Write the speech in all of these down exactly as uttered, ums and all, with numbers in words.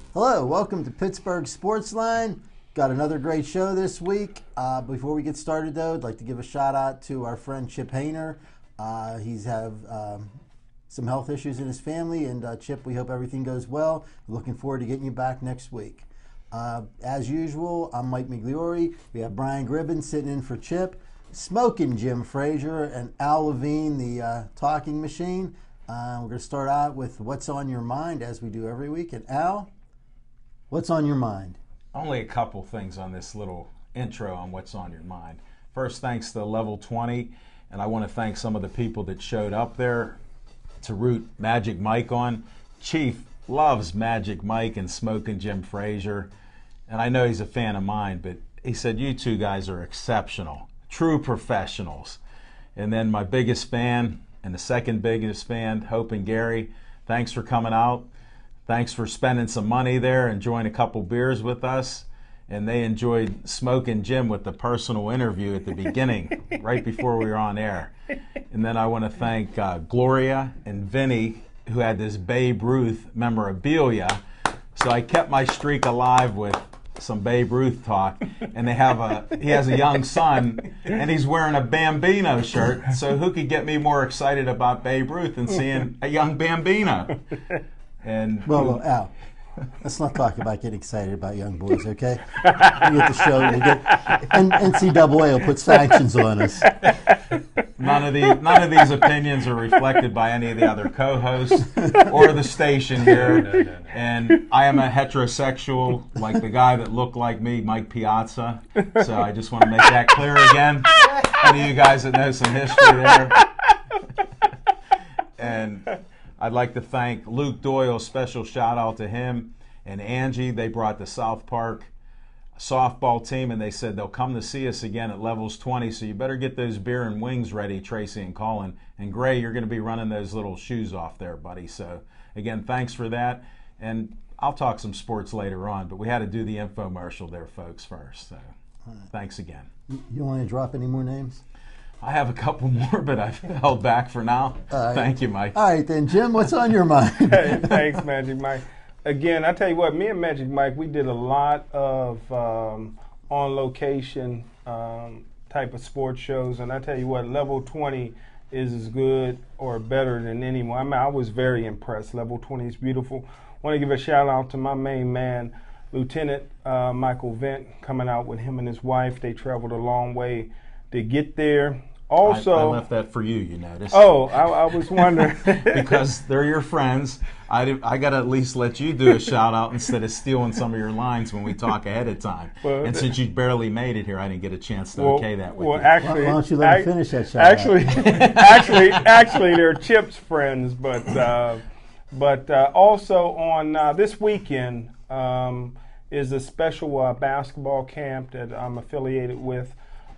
Hello, welcome to Pittsburgh Sportsline. Got another great show this week. Uh, before we get started, though, I'd like to give a shout out to our friend Chip Hayner. Uh, he's have um, some health issues in his family, and uh, Chip, we hope everything goes well. Looking forward to getting you back next week. Uh, as usual, I'm Mike Migliori. We have Brian Gribben sitting in for Chip, Smoking Jim Frazier, and Al Levine, the uh, talking machine. Uh, we're going to start out with what's on your mind, as we do every week. And Al, what's on your mind? Only a couple things on this little intro on what's on your mind. First, thanks to Level twenty, and I want to thank some of the people that showed up there to root Magic Mike on. Chief loves Magic Mike and Smoking Jim Frazier, and I know he's a fan of mine, but he said, you two guys are exceptional, true professionals. And then my biggest fan and the second biggest fan, Hope and Gary, thanks for coming out. Thanks for spending some money there, enjoying a couple beers with us. And they enjoyed Smoking Jim with the personal interview at the beginning, right before we were on air. And then I want to thank uh, Gloria and Vinny, who had this Babe Ruth memorabilia. So I kept my streak alive with some Babe Ruth talk. And they have a he has a young son, and he's wearing a Bambino shirt. So who could get me more excited about Babe Ruth than seeing a young Bambino? And well, well, Al, let's not talk about getting excited about young boys, okay? We get the show, we'll get, and N C double A will put sanctions on us. None of the none of these opinions are reflected by any of the other co-hosts or the station here. No, no, no. And I am a heterosexual, like the guy that looked like me, Mike Piazza. So I just want to make that clear again. Any of you guys that know some history there. And I'd like to thank Luke Doyle, special shout out to him, and Angie. They brought the South Park softball team, and they said they'll come to see us again at Levels twenty, so you better get those beer and wings ready, Tracy and Colin. And Gray, you're going to be running those little shoes off there, buddy. So again, thanks for that. And I'll talk some sports later on, but we had to do the infomercial there, folks, first. So thanks again. You want to drop any more names? I have a couple more, but I've held back for now. Right. Thank you, Mike. All right, then, Jim, what's on your mind? Hey, thanks, Magic Mike. Again, I tell you what, me and Magic Mike, we did a lot of um, on-location um, type of sports shows, and I tell you what, Level twenty is as good or better than anyone. I mean, I was very impressed. Level twenty is beautiful. I want to give a shout-out to my main man, Lieutenant uh, Michael Vent, coming out with him and his wife. They traveled a long way to get there. Also, I, I left that for you, you notice. Oh, I, I was wondering. Because they're your friends. I, I got to at least let you do a shout out instead of stealing some of your lines when we talk ahead of time. Well, and since you barely made it here, I didn't get a chance to well, okay that with well, you. Actually, why, why don't you let I, me finish that shout actually, out? actually, actually, they're Chip's friends, but uh, but uh, also on uh, this weekend um, is a special uh, basketball camp that I'm affiliated with.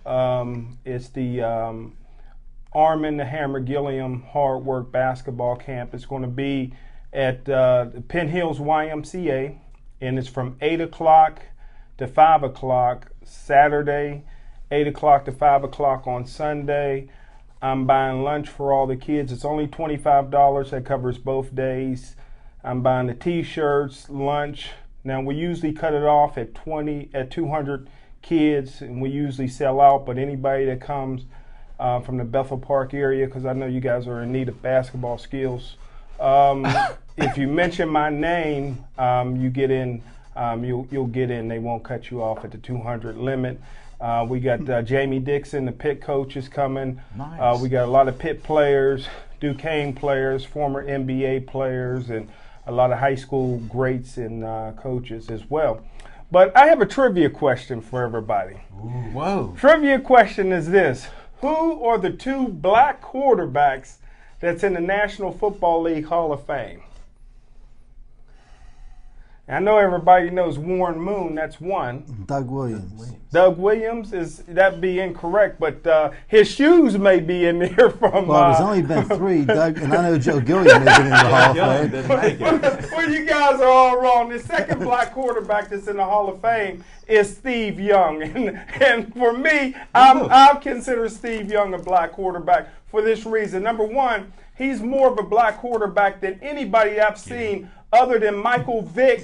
Um, it's the um, Armin the Hammer Gilliam Hard Work Basketball Camp. It's going to be at uh, Penn Hills Y M C A, and it's from eight o'clock to five o'clock Saturday, eight o'clock to five o'clock on Sunday. I'm buying lunch for all the kids. It's only twenty-five dollars. That covers both days. I'm buying the T-shirts, lunch. Now, we usually cut it off at twenty at two hundred kids, and we usually sell out, but anybody that comes uh, from the Bethel Park area, because I know you guys are in need of basketball skills, um, if you mention my name, um, you get in, um, you'll, you'll get in. They won't cut you off at the two hundred limit. Uh, we got uh, Jamie Dixon, the Pitt coach, is coming. Nice. Uh, we got a lot of Pitt players, Duquesne players, former N B A players, and a lot of high school greats and uh, coaches as well. But I have a trivia question for everybody. Ooh, whoa. Trivia question is this. Who are the two black quarterbacks that's in the National Football League Hall of Fame? I know everybody knows Warren Moon. That's one. Doug Williams. Doug Williams, is that be incorrect? But uh, his shoes may be in there from. Well, there's uh, only been three. Doug, and I know Joe Gilliam has been in the Hall of Gilliam Fame. didn't make it. Well, you guys are all wrong. The second black quarterback that's in the Hall of Fame is Steve Young, and and for me, I'm, I consider Steve Young a black quarterback for this reason. Number one, he's more of a black quarterback than anybody I've seen other than Michael Vick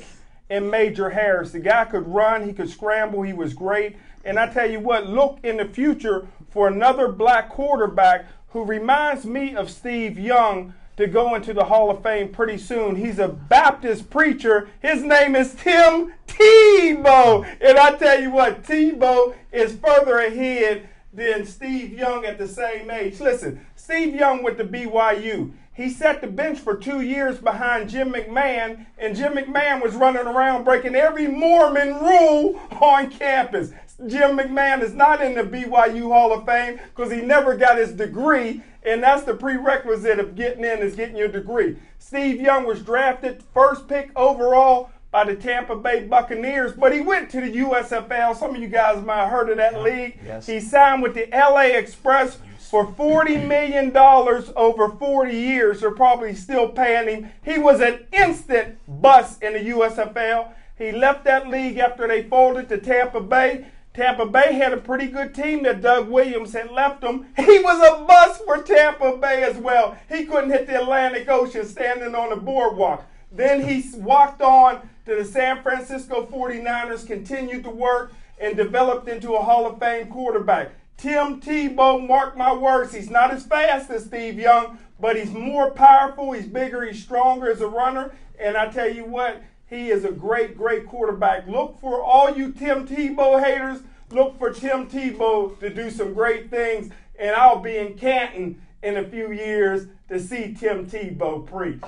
and Major Harris. The guy could run, he could scramble, he was great. And I tell you what, look in the future for another black quarterback who reminds me of Steve Young to go into the Hall of Fame pretty soon. He's a Baptist preacher. His name is Tim Tebow. And I tell you what, Tebow is further ahead than Steve Young at the same age. Listen, Steve Young went to B Y U. He sat the bench for two years behind Jim McMahon, and Jim McMahon was running around breaking every Mormon rule on campus. Jim McMahon is not in the B Y U Hall of Fame because he never got his degree, and that's the prerequisite of getting in is getting your degree. Steve Young was drafted first pick overall by the Tampa Bay Buccaneers, but he went to the U S F L. Some of you guys might have heard of that league. Yes. He signed with the L A Express for forty million dollars over forty years. They're probably still paying him. He was an instant bust in the U S F L. He left that league after they folded to Tampa Bay. Tampa Bay had a pretty good team that Doug Williams had left them. He was a bust for Tampa Bay as well. He couldn't hit the Atlantic Ocean standing on the boardwalk. Then he walked on to the San Francisco forty-niners, continued to work, and developed into a Hall of Fame quarterback. Tim Tebow, mark my words, he's not as fast as Steve Young, but he's more powerful, he's bigger, he's stronger as a runner, and I tell you what, he is a great, great quarterback. Look for all you Tim Tebow haters, look for Tim Tebow to do some great things, and I'll be in Canton in a few years to see Tim Tebow preach.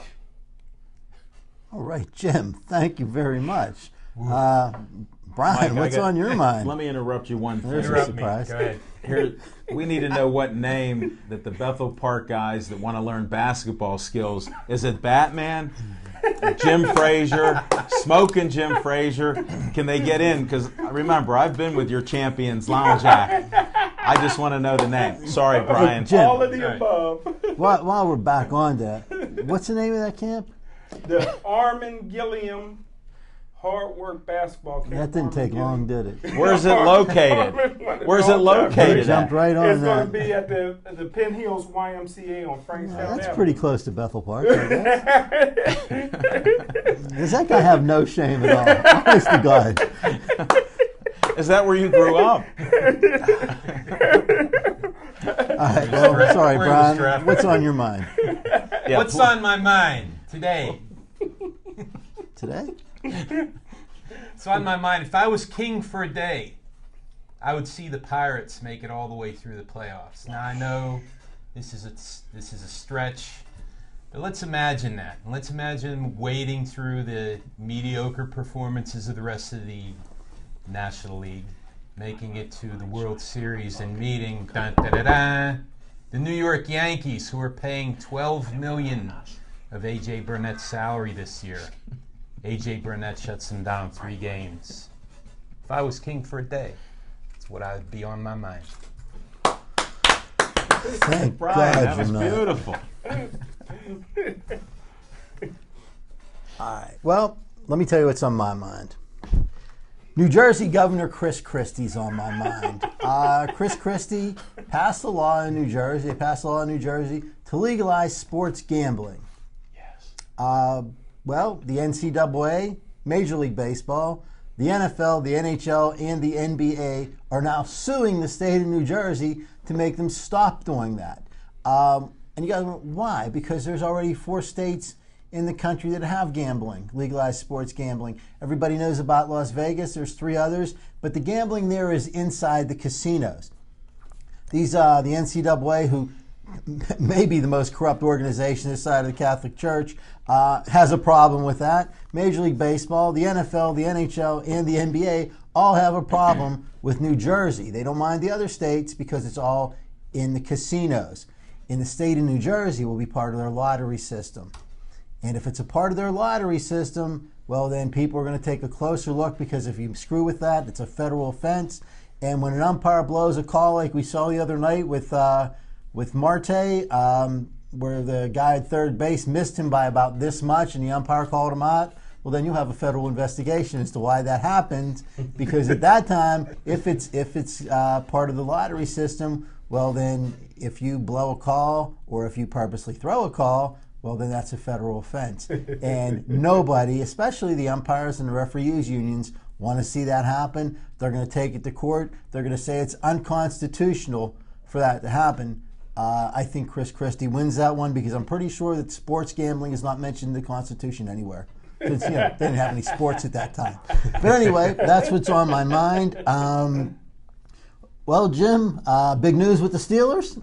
All right, Jim, thank you very much. Uh, Brian, Mike, what's got, on your mind? Let me interrupt you one thing. There's a Interrupt me. surprise. Go ahead. Here, we need to know what name that the Bethel Park guys that want to learn basketball skills. Is it Batman? Jim Frazier? Smoking Jim Frazier? Can they get in? Because remember, I've been with your champions, Lounge Act. I just want to know the name. Sorry, Brian. Jim. All of the Right. above. While, while we're back on that, what's the name of that camp? The Armin Gilliam Hard Work Basketball Camp. That didn't take long, did it? Where's it located? Where's it located Jumped at? right on It's going to that. be at the the Penn Hills Y M C A on Frankstown Well, that's Avenue. pretty close to Bethel Park, I guess. Does that guy have no shame at all? Honest to God. Is that where you grew up? All right, well, sorry, We're Brian. distracted. What's on your mind Yeah, What's pl- on my mind today? today? It's on my mind. If I was king for a day, I would see the Pirates make it all the way through the playoffs. Now I know this is a this is a stretch, but let's imagine that. And let's imagine wading through the mediocre performances of the rest of the National League, making it to the World Series and meeting dun, da, da, da, the New York Yankees, who are paying twelve million dollars of A J Burnett's salary this year. A J Burnett shuts them down three games. If I was king for a day, that's what I would be on my mind. Thank Brian, God that was you're not. beautiful. All right. Well, let me tell you what's on my mind. New Jersey Governor Chris Christie's on my mind. Uh, Chris Christie passed a law in New Jersey. They passed a law in New Jersey to legalize sports gambling. Yes. Uh, well, the N C double A, Major League Baseball, the N F L, the N H L, and the N B A are now suing the state of New Jersey to make them stop doing that. Um, and you guys go, why? Because there's already four states in the country that have gambling, legalized sports gambling. Everybody knows about Las Vegas. There's three others, but the gambling there is inside the casinos. These, uh, the N C double A, who may be the most corrupt organization this side of the Catholic Church, uh, has a problem with that. Major League Baseball, the N F L, the N H L, and the N B A all have a problem with New Jersey. They don't mind the other states because it's all in the casinos. In the state of New Jersey will be part of their lottery system. And if it's a part of their lottery system, well, then people are going to take a closer look, because if you screw with that, it's a federal offense. And when an umpire blows a call like we saw the other night with uh, with Marte, um, where the guy at third base missed him by about this much and the umpire called him out, well, then you have a federal investigation as to why that happened. Because at that time, if it's, if it's uh, part of the lottery system, well, then if you blow a call or if you purposely throw a call, well, then that's a federal offense. And nobody, especially the umpires and the referees unions, want to see that happen. They're going to take it to court. They're going to say it's unconstitutional for that to happen. Uh, I think Chris Christie wins that one because I'm pretty sure that sports gambling is not mentioned in the Constitution anywhere. Because, you know, they didn't have any sports at that time. But anyway, that's what's on my mind. Um, well, Jim, uh, big news with the Steelers?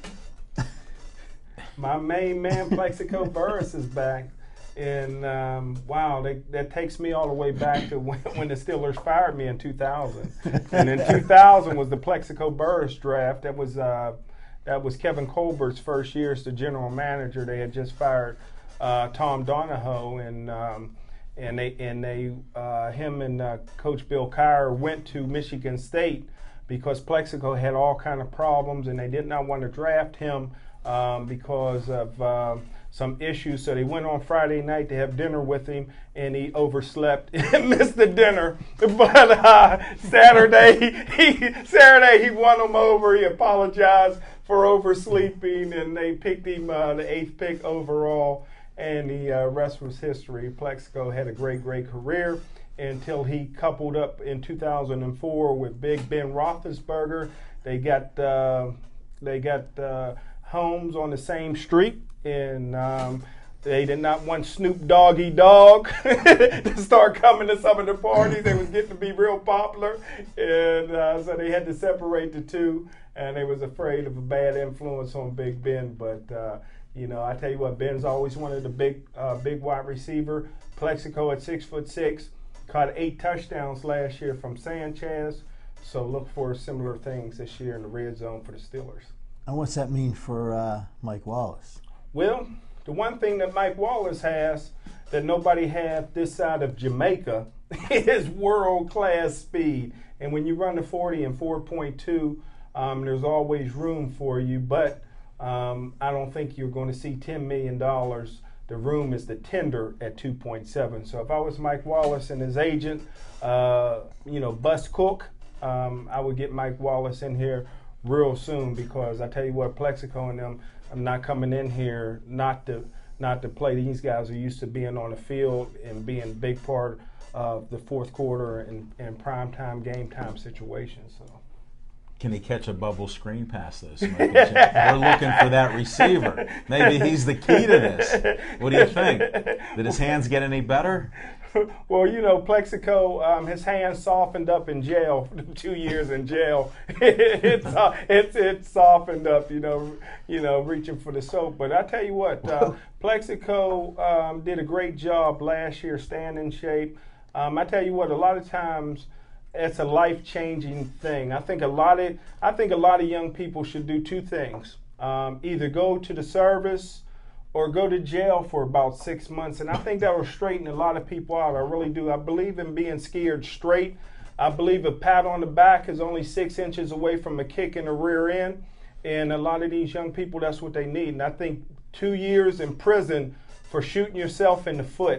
My main man, Plexico Burris, is back. And, um, wow, they, that takes me all the way back to when, when the Steelers fired me in two thousand. And in two thousand was the Plexico Burris draft. That was uh, that was Kevin Colbert's first year as the general manager. They had just fired uh, Tom Donahoe, and um, and they and they uh, him and uh, Coach Bill Cowher went to Michigan State because Plexico had all kind of problems, and they did not want to draft him um, because of um, some issues. So they went on Friday night to have dinner with him, and he overslept and missed the dinner. But uh, Saturday, he Saturday he won them over. He apologized for oversleeping, and they picked him uh, the eighth pick overall. And the uh, rest was history. Plexico had a great, great career until he coupled up in two thousand four with Big Ben Roethlisberger. They got uh, they got uh, homes on the same street, and um, they did not want Snoop Doggy Dogg to start coming to some of the parties. They was getting to be real popular, and uh, so they had to separate the two. And they was afraid of a bad influence on Big Ben, but. Uh, You know, I tell you what, Ben's always wanted a big, uh, big wide receiver. Plexico at six foot six, caught eight touchdowns last year from Sanchez. So look for similar things this year in the red zone for the Steelers. And what's that mean for uh, Mike Wallace? Well, the one thing that Mike Wallace has that nobody had this side of Jamaica is world-class speed. And when you run the forty and four point two, um, there's always room for you, but. Um, I don't think you're going to see ten million dollars. The room is the tender at two point seven. So if I was Mike Wallace and his agent, uh, you know, Bus Cook, um, I would get Mike Wallace in here real soon because I tell you what, Plexico and them, I'm not coming in here not to not to play. These guys are used to being on the field and being a big part of the fourth quarter and, and prime time, game time situations. So. Can he catch a bubble screen pass, though? We're looking for that receiver. Maybe he's the key to this. What do you think? Did his hands get any better? Well, you know, Plexico, um, his hands softened up in jail. Two years in jail, it's uh, it's it's softened up. You know, you know, reaching for the soap. But I tell you what, uh, Plexico um, did a great job last year, staying in shape. Um, I tell you what, a lot of times. It's a life-changing thing. I think a lot of I think a lot of young people should do two things: um, either go to the service or go to jail for about six months. And I think that will straighten a lot of people out. I really do. I believe in being scared straight. I believe a pat on the back is only six inches away from a kick in the rear end. And a lot of these young people, that's what they need. And I think two years in prison for shooting yourself in the foot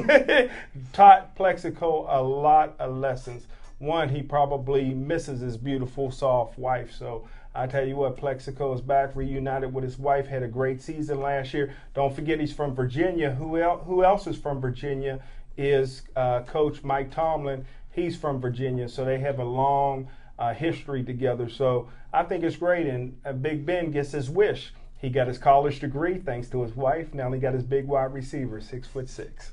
taught Plexico a lot of lessons. One, he probably misses his beautiful, soft wife. So I tell you what, Plexico is back, reunited with his wife, had a great season last year. Don't forget he's from Virginia. Who, el- who else is from Virginia is uh, Coach Mike Tomlin. He's from Virginia, so they have a long uh, history together. So I think it's great, and uh, Big Ben gets his wish. He got his college degree thanks to his wife. Now he got his big wide receiver, six foot six.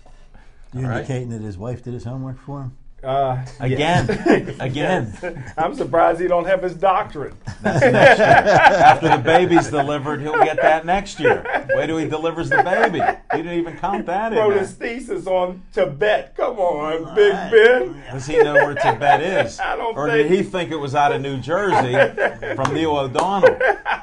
You All indicating right. that his wife did his homework for him? Uh, Again, yes. again. Yes. I'm surprised he don't have his doctorate. That's next year. After the baby's delivered, he'll get that next year. Wait till he delivers the baby. He didn't even count that in Wrote there. his thesis on Tibet. Come on, Big Ben. Does he know where Tibet is? I don't or think- did he think it was out of New Jersey from Neil O'Donnell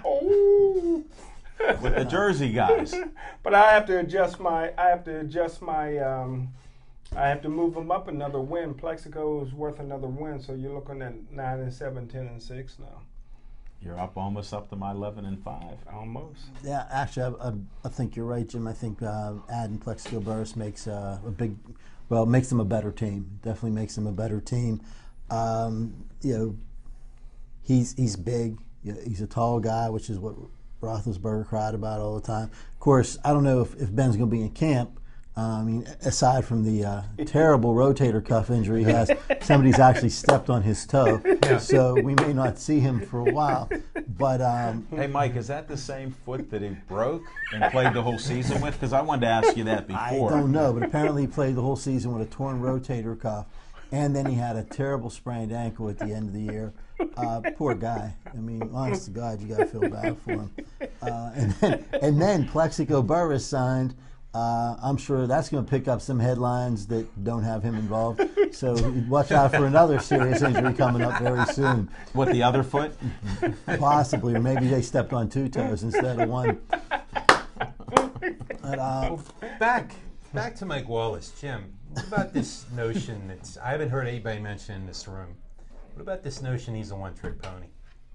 Ooh. with the Jersey guys? But I have to adjust my. I have to adjust my. Um, I have to move them up another win. Plexico is worth another win, so you're looking at nine and seven, ten and six now. You're up almost up to my eleven and five. Almost. Yeah, actually, I, I, I think you're right, Jim. I think uh, adding Plexico Burris makes uh, a big, well, it makes them a better team. Definitely makes them a better team. Um, you know, he's he's big. You know, he's a tall guy, which is what Roethlisberger cried about all the time. Of course, I don't know if, if Ben's going to be in camp. Uh, I mean, aside from the uh, terrible rotator cuff injury he has, somebody's actually stepped on his toe. Yeah. So we may not see him for a while. But um, hey, Mike, is that the same foot that he broke and played the whole season with? Because I wanted to ask you that before. I don't know, but apparently he played the whole season with a torn rotator cuff. And then he had a terrible sprained ankle at the end of the year. Uh, poor guy. I mean, honest to God, you got to feel bad for him. Uh, and, then, and then Plexico Burress signed. Uh, I'm sure that's going to pick up some headlines that don't have him involved. So watch out for another serious injury coming up very soon. What, the other foot? Possibly, or maybe they stepped on two toes instead of one. But, uh, back, back to Mike Wallace, Jim. What about this notion that's I haven't heard anybody mention in this room? What about this notion he's a one-trick pony?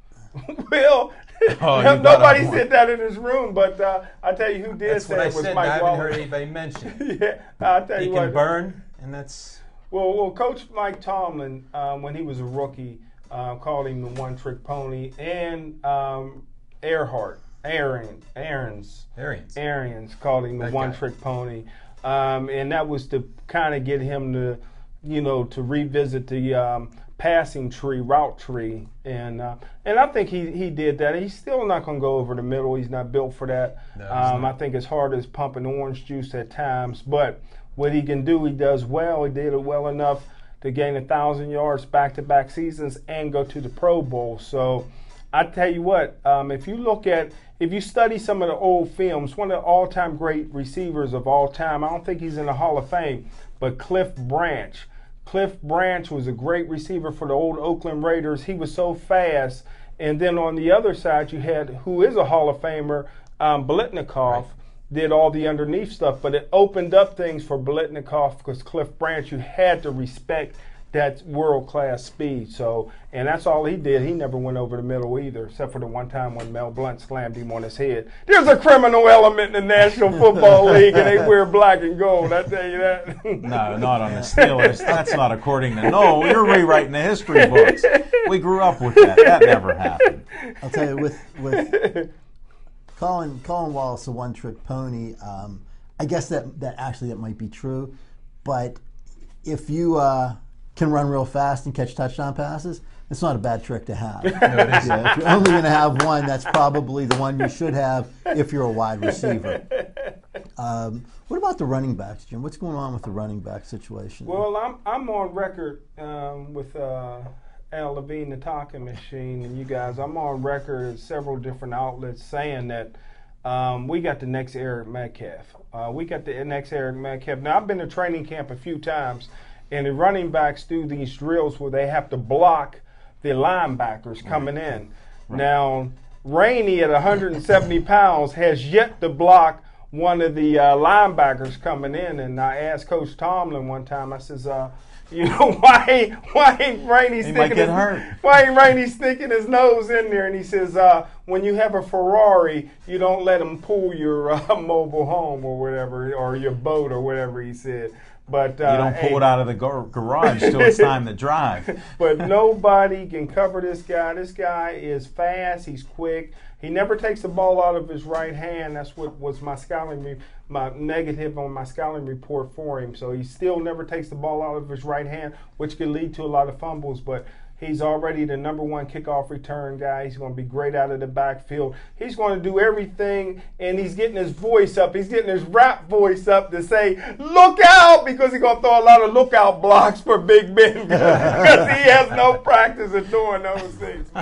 Well, oh, nobody said that in his room, but uh, I'll tell you who did that's say what it I was said. Mike I haven't Wallace. heard anybody mention. Yeah, I'll tell he you can what. burn, and that's well, well. Coach Mike Tomlin, um, when he was a rookie, uh, called him the one-trick pony, and um, Earhart, Aaron, Aaron's, Arians, Arians called him the That one-trick pony, um, and that was to kind of get him to, you know, to revisit the. Um, passing tree, route tree, and uh, and I think he, he did that. He's still not going to go over the middle. He's not built for that. No, um, I think it's hard as pumping orange juice at times, but what he can do, he does well. He did it well enough to gain a thousand yards back-to-back seasons and go to the Pro Bowl. So I tell you what, um, if you look at, if you study some of the old films, one of the all-time great receivers of all time, I don't think he's in the Hall of Fame, but Cliff Branch. Cliff Branch was a great receiver for the old Oakland Raiders. He was so fast. And then on the other side, you had, who is a Hall of Famer, um, Biletnikoff, right. Did all the underneath stuff. But it opened up things for Biletnikoff because Cliff Branch, you had to respect that world-class speed. So, and that's all he did. He never went over the middle either, except for the one time when Mel Blount slammed him on his head. There's a criminal element in the National Football League, and they wear black and gold. I tell you that. No, not on the Steelers. That's not according to. No, you're rewriting the history books. We grew up with that. That never happened. I'll tell you, with with Colin Colin Wallace, a one-trick pony. Um, I guess that that actually that might be true, but if you uh, can run real fast and catch touchdown passes, it's not a bad trick to have. No, yeah, if you're only going to have one, that's probably the one you should have if you're a wide receiver. Um, what about the running backs, Jim? What's going on with the running back situation? Well, I'm I'm on record um, with uh, Al Levine, the talking machine, and you guys. I'm on record at several different outlets saying that um, we got the next Eric Metcalf. Uh, we got the next Eric Metcalf. Now, I've been to training camp a few times, and the running backs do these drills where they have to block the linebackers coming in. Right. Now, Rainey at one hundred seventy pounds has yet to block one of the uh, linebackers coming in. And I asked Coach Tomlin one time, I says, uh, you know, why, why ain't Rainey he sticking might get his, hurt. why ain't Rainey sticking his nose in there? And he says, uh, when you have a Ferrari, you don't let them pull your uh, mobile home or whatever, or your boat or whatever he said. But, uh, you don't pull hey, it out of the gar- garage till it's time to drive. But nobody can cover this guy. This guy is fast. He's quick. He never takes the ball out of his right hand. That's what was my scouting, re- my negative on my scouting report for him. So he still never takes the ball out of his right hand, which could lead to a lot of fumbles. But he's already the number one kickoff return guy. He's going to be great out of the backfield. He's going to do everything, and he's getting his voice up. He's getting his rap voice up to say, look out, because he's going to throw a lot of lookout blocks for Big Ben because he has no practice of doing those things,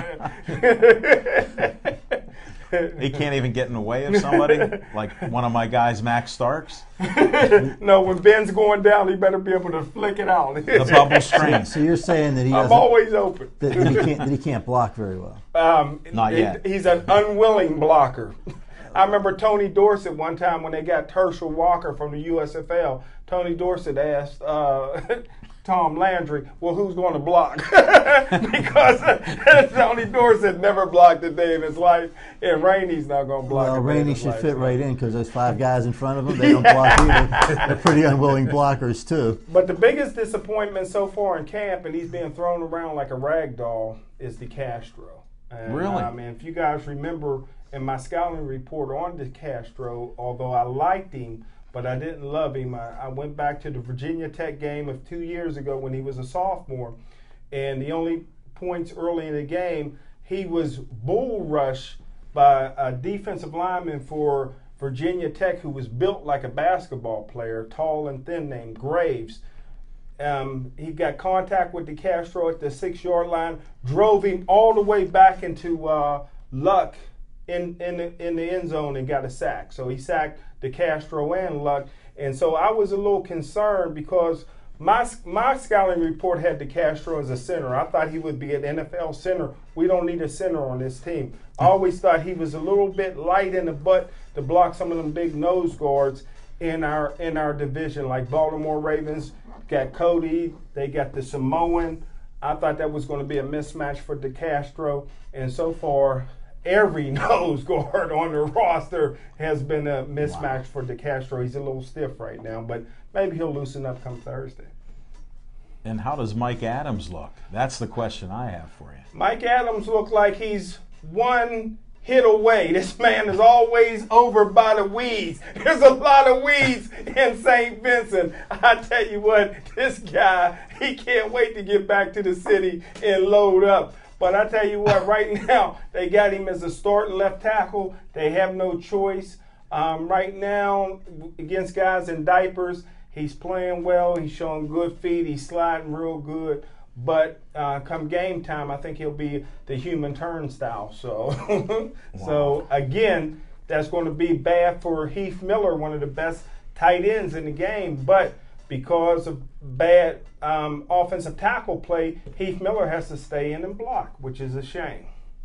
man. He can't even get in the way of somebody, like one of my guys, Max Starks. No, when Ben's going down, he better be able to flick it out. The bubble string. So you're saying that he I'm doesn't, always open. that, that he can't that he can't block very well. Um, Not yet. He's an unwilling blocker. I remember Tony Dorsett one time when they got Herschel Walker from the U S F L. Tony Dorsett asked uh, Tom Landry, well, who's going to block? Because Tony Dorsett never blocked a day in his life, and Rainey's not going to block Well, a day Rainey in his should life. fit right in because those five guys in front of him, they don't block either. They're pretty unwilling blockers, too. But the biggest disappointment so far in camp, and he's being thrown around like a rag doll, is the Castro. And, Really? I mean, if you guys remember in my scouting report on DeCastro, although I liked him, but I didn't love him. I, I went back to the Virginia Tech game of two years ago when he was a sophomore, and the only points early in the game, he was bull rushed by a defensive lineman for Virginia Tech who was built like a basketball player, tall and thin, named Graves. Um, he got contact with DeCastro at the six-yard line, drove him all the way back into uh, Luck in in the, in the end zone and got a sack. So he sacked DeCastro and Luck. And so I was a little concerned because my my scouting report had DeCastro as a center. I thought he would be an N F L center. We don't need a center on this team. I always thought he was a little bit light in the butt to block some of them big nose guards in our in our division, like Baltimore Ravens got Cody, they got the Samoan. I thought that was going to be a mismatch for DeCastro, and so far, every nose guard on the roster has been a mismatch wow. for DeCastro. He's a little stiff right now, but maybe he'll loosen up come Thursday. And how does Mike Adams look? That's the question I have for you. Mike Adams looked like he's one hit away. This man is always over by the weeds. There's a lot of weeds in Saint Vincent. I tell you what, this guy, he can't wait to get back to the city and load up. But I tell you what, right now, they got him as a starting left tackle. They have no choice. Um, right now, against guys in diapers, he's playing well. He's showing good feet. He's sliding real good. But uh, come game time, I think he'll be the human turnstile. So, wow. so again, that's going to be bad for Heath Miller, one of the best tight ends in the game. But because of bad um, offensive tackle play, Heath Miller has to stay in and block, which is a shame.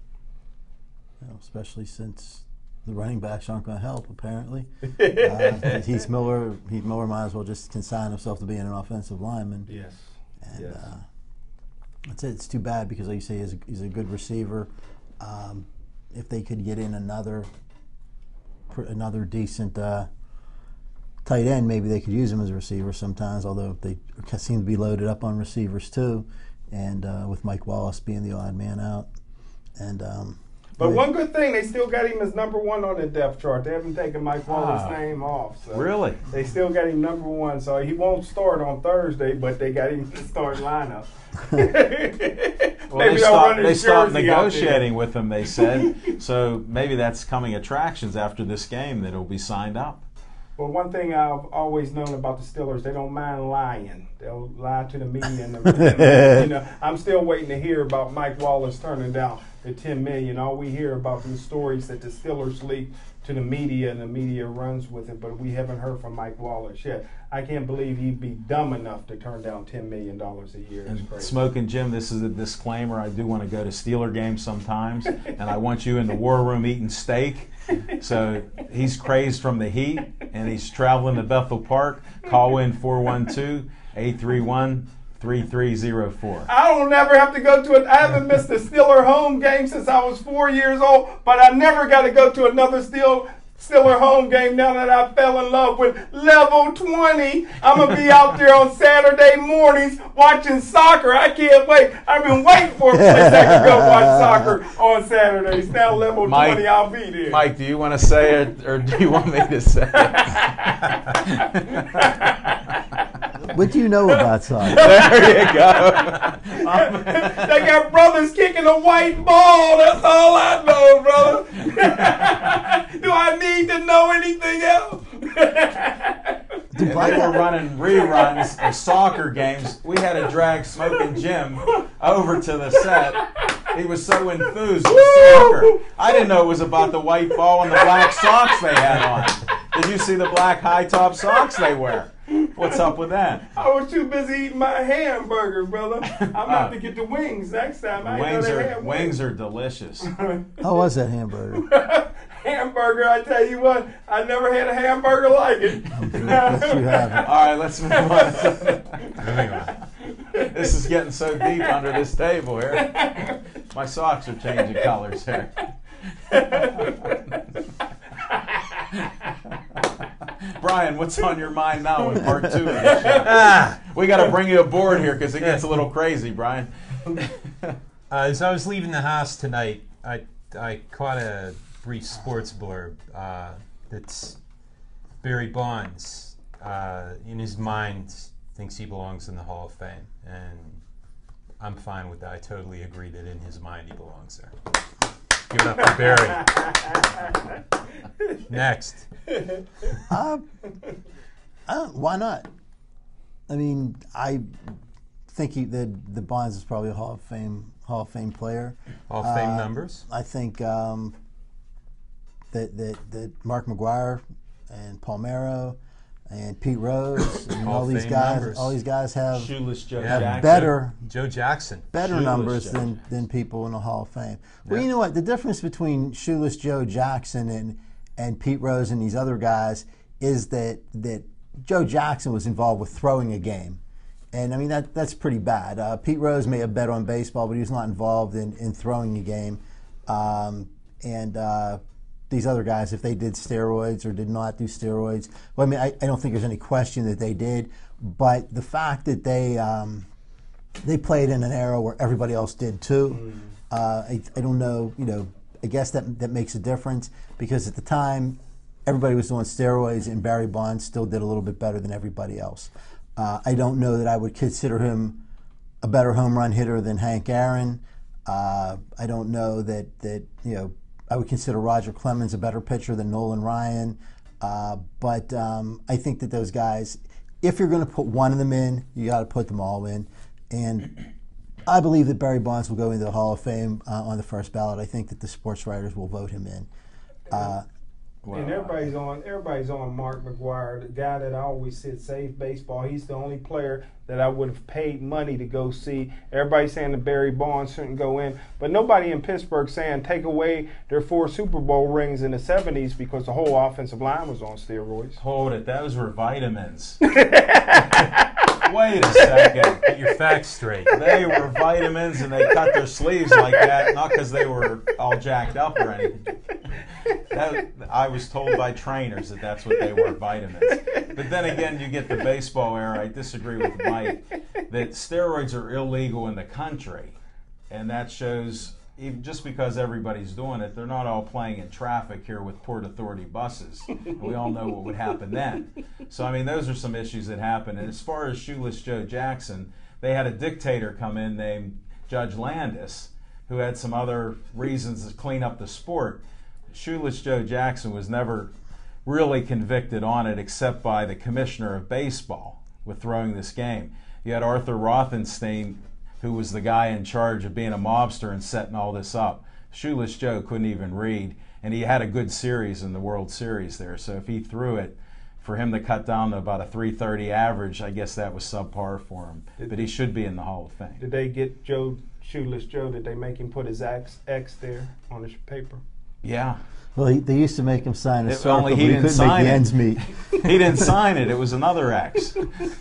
You know, especially since the running backs aren't going to help, apparently. uh, Heath Miller, Heath Miller might as well just consign himself to being an offensive lineman. Yes. And yes. Uh, that's it. It's too bad because, like you say, he's a, he's a good receiver. Um, if they could get in another another decent uh, tight end, maybe they could use him as a receiver sometimes, although they seem to be loaded up on receivers too, and uh, with Mike Wallace being the odd man out. And um, But one good thing, they still got him as number one on the depth chart. They haven't taken Mike Wallace's ah, name off. So really? They still got him number one, so he won't start on Thursday, but they got him in the start lineup. Well, maybe they start, they start negotiating with him, they said. So maybe that's coming attractions after this game that will be signed up. Well, one thing I've always known about the Steelers, they don't mind lying. They'll lie to the media. And the, you know, I'm still waiting to hear about Mike Wallace turning down the ten million dollars. All we hear about from the stories that the Steelers leak to the media, and the media runs with it, but we haven't heard from Mike Wallace yet. I can't believe he'd be dumb enough to turn down ten million dollars a year. And Smoking Jim, this is a disclaimer. I do want to go to Steeler games sometimes, and I want you in the war room eating steak. So he's crazed from the heat, and he's traveling to Bethel Park. Call in four one two, eight three one, three three zero four. I don't never have to go to it. I haven't missed a Steeler home game since I was four years old, but I never got to go to another Steeler Steeler home game now that I fell in love with Level twenty. I'm going to be out there on Saturday mornings watching soccer. I can't wait. I've been waiting for a place I can go watch soccer on Saturdays. Now Level Mike, twenty, I'll be there. Mike, do you want to say it, or do you want me to say it? What do you know about soccer? There you go. They got brothers kicking a white ball. That's all I know, brother. Do I need to know anything else? They were running reruns of soccer games. We had to drag Smoking Jim over to the set. He was so enthused with soccer. I didn't know it was about the white ball and the black socks they had on. Did you see the black high-top socks they wear? What's up with that? I was too busy eating my hamburger, brother. I'm going to have to get the wings next time. I wings, know are, wings. wings are delicious. How was that hamburger? Hamburger, I tell you what, I never had a hamburger like it. Yes, you have. All right, let's move on. Moving on. This is getting so deep under this table here. My socks are changing colors here. Brian, what's on your mind now in part two of this show? We got to bring you aboard here because it gets a little crazy, Brian. Uh, as I was leaving the house tonight, I I caught a brief sports blurb. Uh, that's Barry Bonds, uh, in his mind, thinks he belongs in the Hall of Fame, and I'm fine with that. I totally agree that in his mind he belongs there. Give it up for Barry. Next. Uh, uh, why not? I mean, I think he, that the Bonds is probably a Hall of Fame Hall of Fame player. Hall of Fame Uh, numbers. I think um, that, that that Mark McGwire and Palmeiro and Pete Rose and Hall all of these Fame guys, numbers. all these guys have Shoeless Joe Yeah. Jackson. better Joe Jackson. better Shoeless numbers Joe than, Jackson. than people in the Hall of Fame. Well, Yeah. you know what? The difference between Shoeless Joe Jackson and and Pete Rose and these other guys is that that Joe Jackson was involved with throwing a game. And I mean, that that's pretty bad. Uh, Pete Rose may have bet on baseball, but he was not involved in, in throwing a game. Um, and uh, these other guys, if they did steroids or did not do steroids, well, I mean, I, I don't think there's any question that they did. But the fact that they um, they played in an era where everybody else did too, uh, I, I don't know, you know, I guess that that makes a difference because at the time, everybody was doing steroids and Barry Bonds still did a little bit better than everybody else. Uh, I don't know that I would consider him a better home run hitter than Hank Aaron. Uh, I don't know that, that, you know, I would consider Roger Clemens a better pitcher than Nolan Ryan. Uh, but um, I think that those guys, if you're going to put one of them in, you got to put them all in. And I believe that Barry Bonds will go into the Hall of Fame uh, on the first ballot. I think that the sports writers will vote him in. Uh, Well, And everybody's on everybody's on Mark McGwire, the guy that I always said saved baseball. He's the only player that I would have paid money to go see. Everybody's saying that Barry Bonds shouldn't go in, but nobody in Pittsburgh saying take away their four Super Bowl rings in the seventies because the whole offensive line was on steroids. Hold it. Those were vitamins. Wait a second. Get your facts straight. They were vitamins and they cut their sleeves like that, not because they were all jacked up or anything. That, I was told by trainers that that's what they were, vitamins. But then again, you get the baseball era. I disagree with Mike that steroids are illegal in the country. And that shows, even just because everybody's doing it, they're not all playing in traffic here with Port Authority buses. And we all know what would happen then. So, I mean, those are some issues that happen. And as far as Shoeless Joe Jackson, they had a dictator come in named Judge Landis who had some other reasons to clean up the sport. Shoeless Joe Jackson was never really convicted on it except by the commissioner of baseball with throwing this game. You had Arthur Rothenstein, who was the guy in charge of being a mobster and setting all this up. Shoeless Joe couldn't even read, and he had a good series in the World Series there. So if he threw it, for him to cut down to about a three thirty average, I guess that was subpar for him. But he should be in the Hall of Fame. Did they get Joe Shoeless Joe? Did they make him put his X, X there on his paper? Yeah. well, he, they used to make him sign a If circle, only but he he didn't couldn't make sign the it. ends meet. He didn't sign it. It was another X.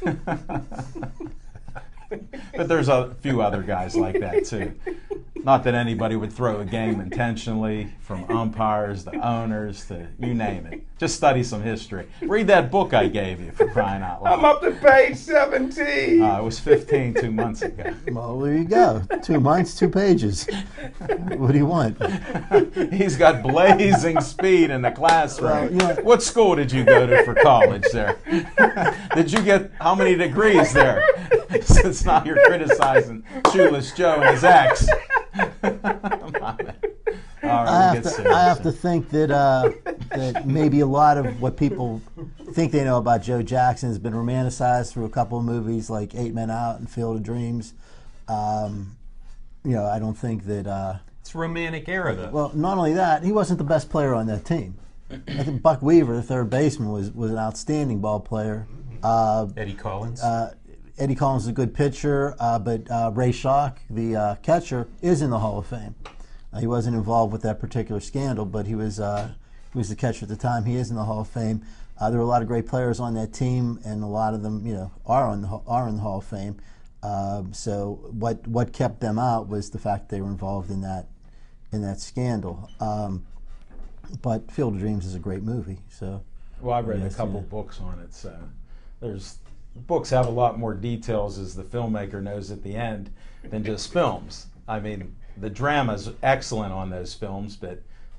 But there's a few other guys like that too. Not that anybody would throw a game intentionally, from umpires to owners to you name it. Just study some history. Read that book I gave you, for crying out I'm loud. up to page seventeen. Uh, it was fifteen two months ago. Well, there you go. Two months, two pages. What do you want? He's got blazing speed in the classroom. Well, you know- What school did you go to for college there? Did you get how many degrees there? Since now you're criticizing Shoeless Joe and his ex. All right, I we'll have get to. serious I have here. to think that uh, that maybe a lot of what people think they know about Joe Jackson has been romanticized through a couple of movies like Eight Men Out and Field of Dreams. Um, you know, I don't think that. Uh, It's romantic era, though. well, not only that, he wasn't the best player on that team. I think Buck Weaver, the third baseman, was was an outstanding ball player. Uh, Eddie Collins. uh, Eddie Collins is a good pitcher, uh, but uh, Ray Schock, the uh, catcher, is in the Hall of Fame. Uh, he wasn't involved with that particular scandal, but he was uh, he was the catcher at the time. He is in the Hall of Fame. Uh, there were a lot of great players on that team, and a lot of them, you know, are on the are in the Hall of Fame. Uh, so what what kept them out was the fact they were involved in that in that scandal. Um, but Field of Dreams is a great movie. So Well, I've read Yes, a couple yeah. books on it, so there's books have a lot more details, as the filmmaker knows at the end, than just films. I mean, the drama's excellent on those films, but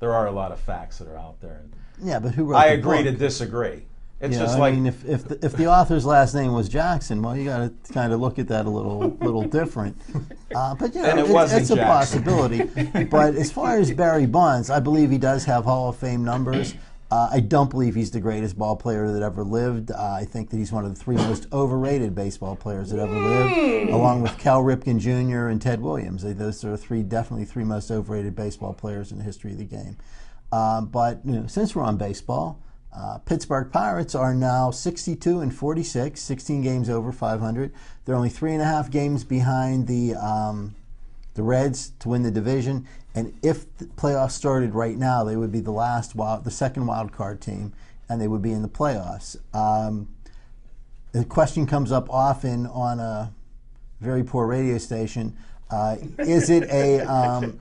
there are a lot of facts that are out there. And Yeah, but who wrote I the agree book? to disagree. It's You know, just I like mean, if if the, if the author's last name was Jackson, well, you got to kind of look at that a little little different. Uh, but you know, And it it- wasn't it's a Jackson. possibility. But as far as Barry Bonds, I believe he does have Hall of Fame numbers. Uh, I don't believe he's the greatest ball player that ever lived. Uh, I think that he's one of the three most overrated baseball players that ever lived, along with Cal Ripken Junior and Ted Williams. They, those are three, definitely three most overrated baseball players in the history of the game. Um, but you know, since we're on baseball, uh, Pittsburgh Pirates are now sixty-two and forty-six, sixteen games over five hundred. They're only three and a half games behind the um, the Reds to win the division. And if the playoffs started right now, they would be the last wild, the second wild card team, and they would be in the playoffs. Um, the question comes up often on a very poor radio station: uh, Is it a um,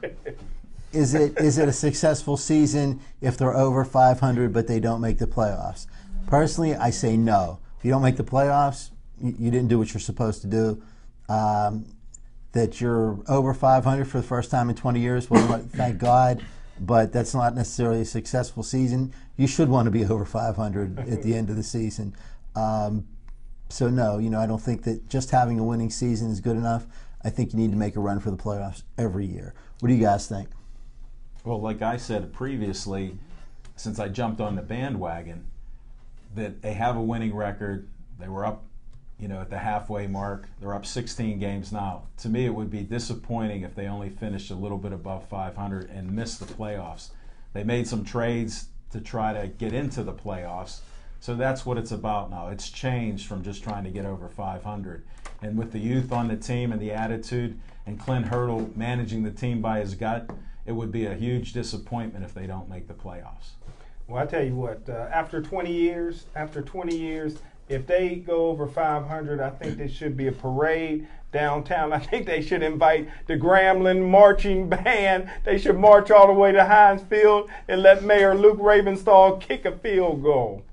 is it is it a successful season if they're over five hundred but they don't make the playoffs? Personally, I say no. If you don't make the playoffs, you, you didn't do what you're supposed to do. Um, that you're over five hundred for the first time in twenty years, well, thank God, but that's not necessarily a successful season. You should want to be over five hundred at the end of the season. Um, so no, you know, I don't think that just having a winning season is good enough. I think you need to make a run for the playoffs every year. What do you guys think? Well, like I said previously, since I jumped on the bandwagon, that they have a winning record. They were up, you know, at the halfway mark. They're up sixteen games now. To me, it would be disappointing if they only finished a little bit above five hundred and missed the playoffs. They made some trades to try to get into the playoffs. So that's what it's about now. It's changed from just trying to get over five hundred. And with the youth on the team and the attitude, and Clint Hurdle managing the team by his gut, it would be a huge disappointment if they don't make the playoffs. Well, I tell you what, uh, after twenty years, after twenty years, if they go over five hundred, I think there should be a parade downtown. I think they should invite the Grambling Marching Band. They should march all the way to Heinz Field and let Mayor Luke Ravenstahl kick a field goal.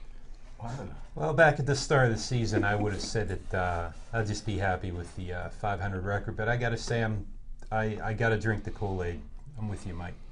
Well, back at the start of the season, I would have said that uh, I'd just be happy with the uh, five hundred record. But I got to say, I'm, I, I got to drink the Kool-Aid. I'm with you, Mike.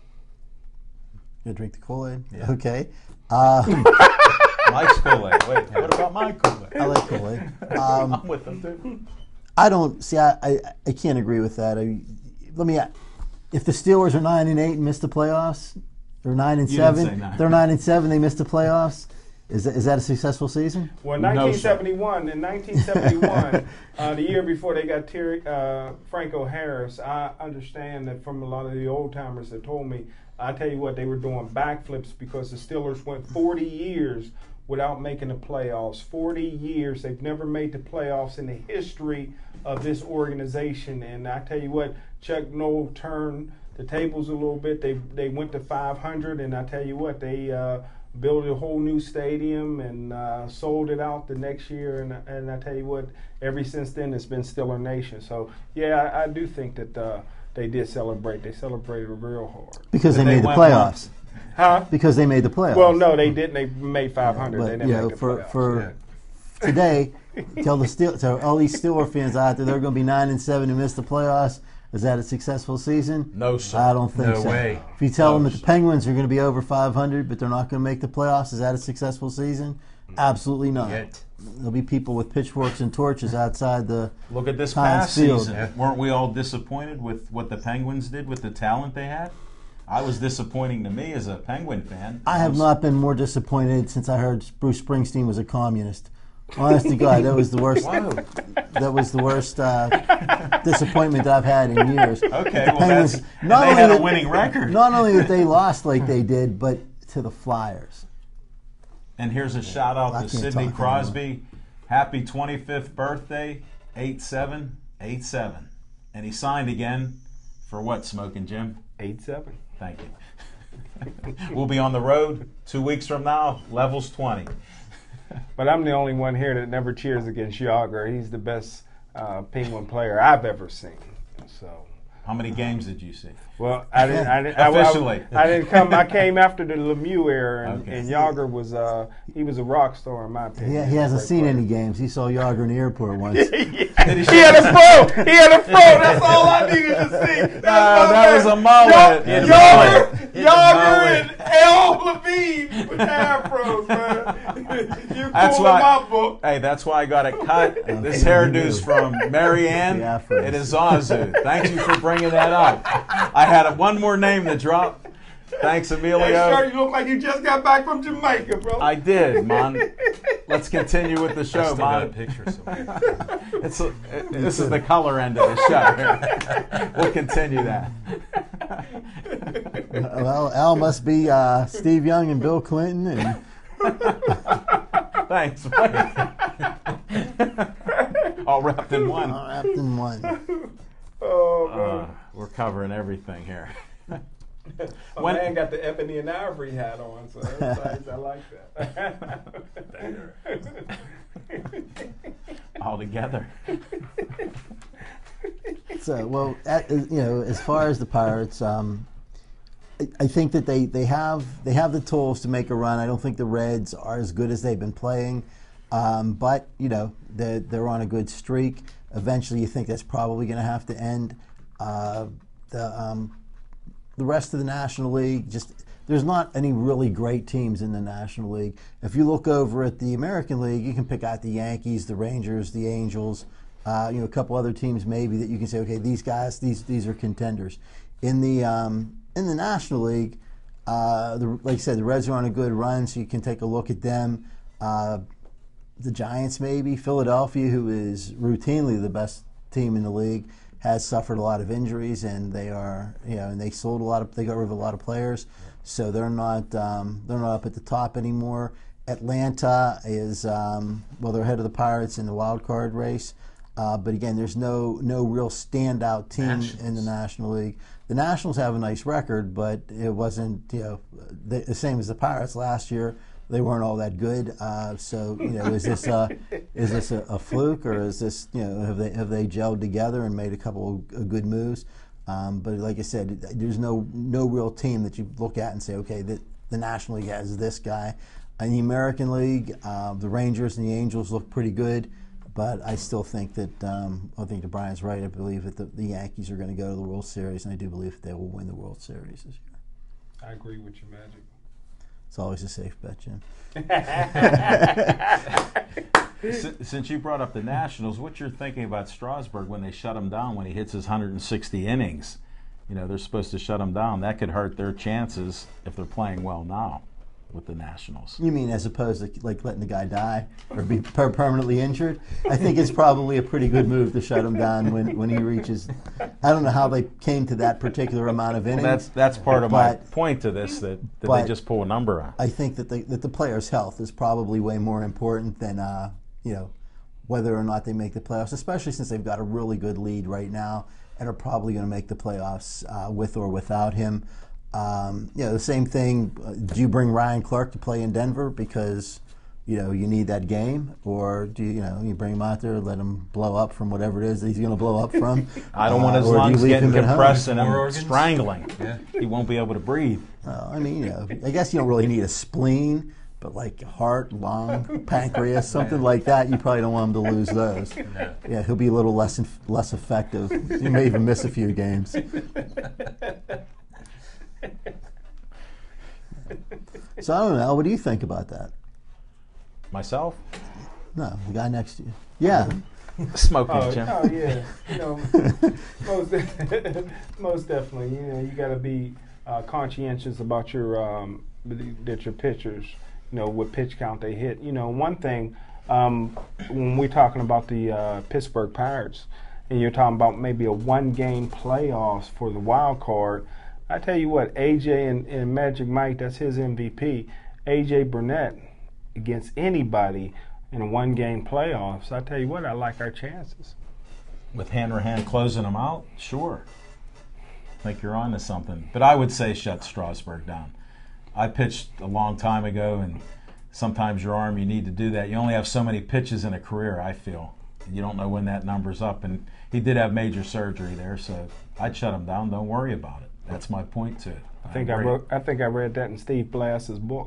You drink the Kool-Aid? Yeah. Okay. Uh, Mike's Kool-Aid. Wait, what about my Kool-Aid? I like Kool-Aid. Um, I'm with them too. I don't see. I, I, I can't agree with that. I, let me. If the Steelers are nine and eight and miss the playoffs, or nine and You didn't say seven, nine. they're nine and seven. They missed the playoffs. Is that, is that a successful season? Well, No, nineteen seventy-one, in nineteen seventy-one, uh, the year before they got Terry, uh, Franco Harris, I understand that from a lot of the old timers that told me, I tell you what, they were doing backflips because the Steelers went forty years without making the playoffs. forty years. They've never made the playoffs in the history of this organization. And I tell you what, Chuck Noll turned the tables a little bit. They they went to five hundred, and I tell you what, they uh, built a whole new stadium and uh, sold it out the next year. And and I tell you what, ever since then, it's been Steeler Nation. So, yeah, I, I do think that uh, they did celebrate. They celebrated real hard. Because they, But they made the went playoffs. once. Huh? Because they made the playoffs. Well, no, they didn't. They made five hundred. But, they didn't you know, make the for playoffs. for Yeah. today, tell the Steel, tell all these Steeler fans out there, they're going to be nine and seven and miss the playoffs. Is that a successful season? No, sir. I don't think No so. way. If you tell No, them that the sir. Penguins are going to be over five hundred, but they're not going to make the playoffs, is that a successful season? Absolutely not. Yet. There'll be people with pitchforks and torches outside the. Look at this Heinz past Field. season. Yeah. Weren't we all disappointed with what the Penguins did with the talent they had? I was disappointing to me as a Penguin fan. I have not been more disappointed since I heard Bruce Springsteen was a communist. Honest to God, that was the worst. Wow. That was the worst uh, disappointment that I've had in years. Okay, The well, that's, Penguins- and not they only had a that- winning record. Not only that they lost like they did, but to the Flyers. And here's a shout out I to can't Sidney talk Crosby. Happy twenty-fifth birthday, eight seven eight seven. And he signed again for what, Smoking Jim? eight seven. Thank you. We'll be on the road two weeks from now, levels twenty. But I'm the only one here that never cheers against Yager. He's the best uh, Penguin player I've ever seen. So, How many games did you see? well, I didn't. I didn't I- I- Officially. I, didn't come. I came after the Lemieux era, and, Okay. and Yager was uh, he was a rock star in my He, opinion. he hasn't Great seen player. any games. He saw Yager in the airport once. he had a phone. He had a phone. That's all I needed to see. That's No, my that man. was a mullet. Yager, Yager and L. Levine with afros, man. You That's cool why. in my book. Hey, that's why I got it cut. This hairdo's from Mary Ann. The afros. It is Zazu. Thank you for bringing that up. I had one more name to drop. Thanks, Emilio. Hey, sure, you look like you just got back from Jamaica, bro. I did, man. Let's continue with the I show, still got a man. picture somewhere. It's a, this is the color end of the show. We'll continue that. Well, Al must be uh, Steve Young and Bill Clinton, and Thanks, Mike. All wrapped in one. all wrapped in one. Oh, Uh, man. we're covering everything here. My when- man got the ebony and ivory hat on, so that's nice. I like that. All together. So, well, at, you know, as far as the Pirates, um, I, I think that they, they have they have the tools to make a run. I don't think the Reds are as good as they've been playing, um, but you know they're they're on a good streak. Eventually, you think that's probably going to have to end. Uh, the um, the rest of the National League, just there's not any really great teams in the National League. If you look over at the American League, you can pick out the Yankees, the Rangers, the Angels, uh, you know, a couple other teams maybe that you can say, okay, these guys, these these are contenders. In the um, in the National League, uh, the, like I said, the Reds are on a good run, so you can take a look at them. Uh, the Giants, maybe Philadelphia, who is routinely the best team in the league, has suffered a lot of injuries, and they are, you know, and they sold a lot of, they got rid of a lot of players, so they're not, um, they're not up at the top anymore. Atlanta is, um, well, they're ahead of the Pirates in the wild card race, uh, but again, there's no, no real standout team Nationals. in the National League. The Nationals have a nice record, but it wasn't, you know, the, the same as the Pirates last year. They weren't all that good. Uh, so, you know, is this a, is this a, a fluke, or is this, you know, have they have they gelled together and made a couple of good moves? Um, but like I said, there's no no real team that you look at and say, okay, the, the National League has this guy. In the American League, uh, the Rangers and the Angels look pretty good, but I still think that um, I think that Brian's right. I believe that the, the Yankees are going to go to the World Series, and I do believe that they will win the World Series this year. I agree with you, Magic. It's always a safe bet, Jim. S- Since you brought up the Nationals, what you're thinking about Strasburg when they shut him down when he hits his one hundred sixty innings? You know, they're supposed to shut him down. That could hurt their chances if they're playing well now with the Nationals. You mean as opposed to like letting the guy die or be per- permanently injured? I think it's probably a pretty good move to shut him down when, when he reaches. I don't know how they came to that particular amount of innings. That's that's part of my But- point to this, that, that but- they just pull a number on. I think that the that the player's health is probably way more important than uh, you know whether or not they make the playoffs, especially since they've got a really good lead right now and are probably going to make the playoffs uh, with or without him. Um, you know, the same thing. Uh, do you bring Ryan Clark to play in Denver because you know you need that game, or do you, you know you bring him out there, let him blow up from whatever it is that he's going to blow up from? I don't want Uh, his or do you lungs leave getting him at home? compressed and Four him organs? strangling. Yeah. He won't be able to breathe. Well, I mean, you know, I guess you don't really need a spleen, but like heart, lung, pancreas, something like that, you probably don't want him to lose those. No. Yeah, he'll be a little less inf- less effective. You may even miss a few games. So I don't know. What do you think about that? Myself? No, the guy next to you. Yeah. Smoking, Oh, Jim. oh yeah, you know, most, most definitely. You know, you got to be uh, conscientious about your um, that your pitchers, you know, what pitch count they hit. You know, one thing um, when we're talking about the uh, Pittsburgh Pirates, and you're talking about maybe a one-game playoffs for the wild card. I tell you what, A J and, and Magic Mike, that's his M V P. A J Burnett against anybody in a one-game playoffs. I tell you what, I like our chances. With Hanrahan closing them out, sure. I think you're on to something. But I would say shut Strasburg down. I pitched a long time ago, and sometimes your arm, you need to do that. You only have so many pitches in a career, I feel. You don't know when that number's up. And he did have major surgery there, so I'd shut him down. Don't worry about it. That's my point to it. I think I, agree. wrote, I think I read that in Steve Blass's book.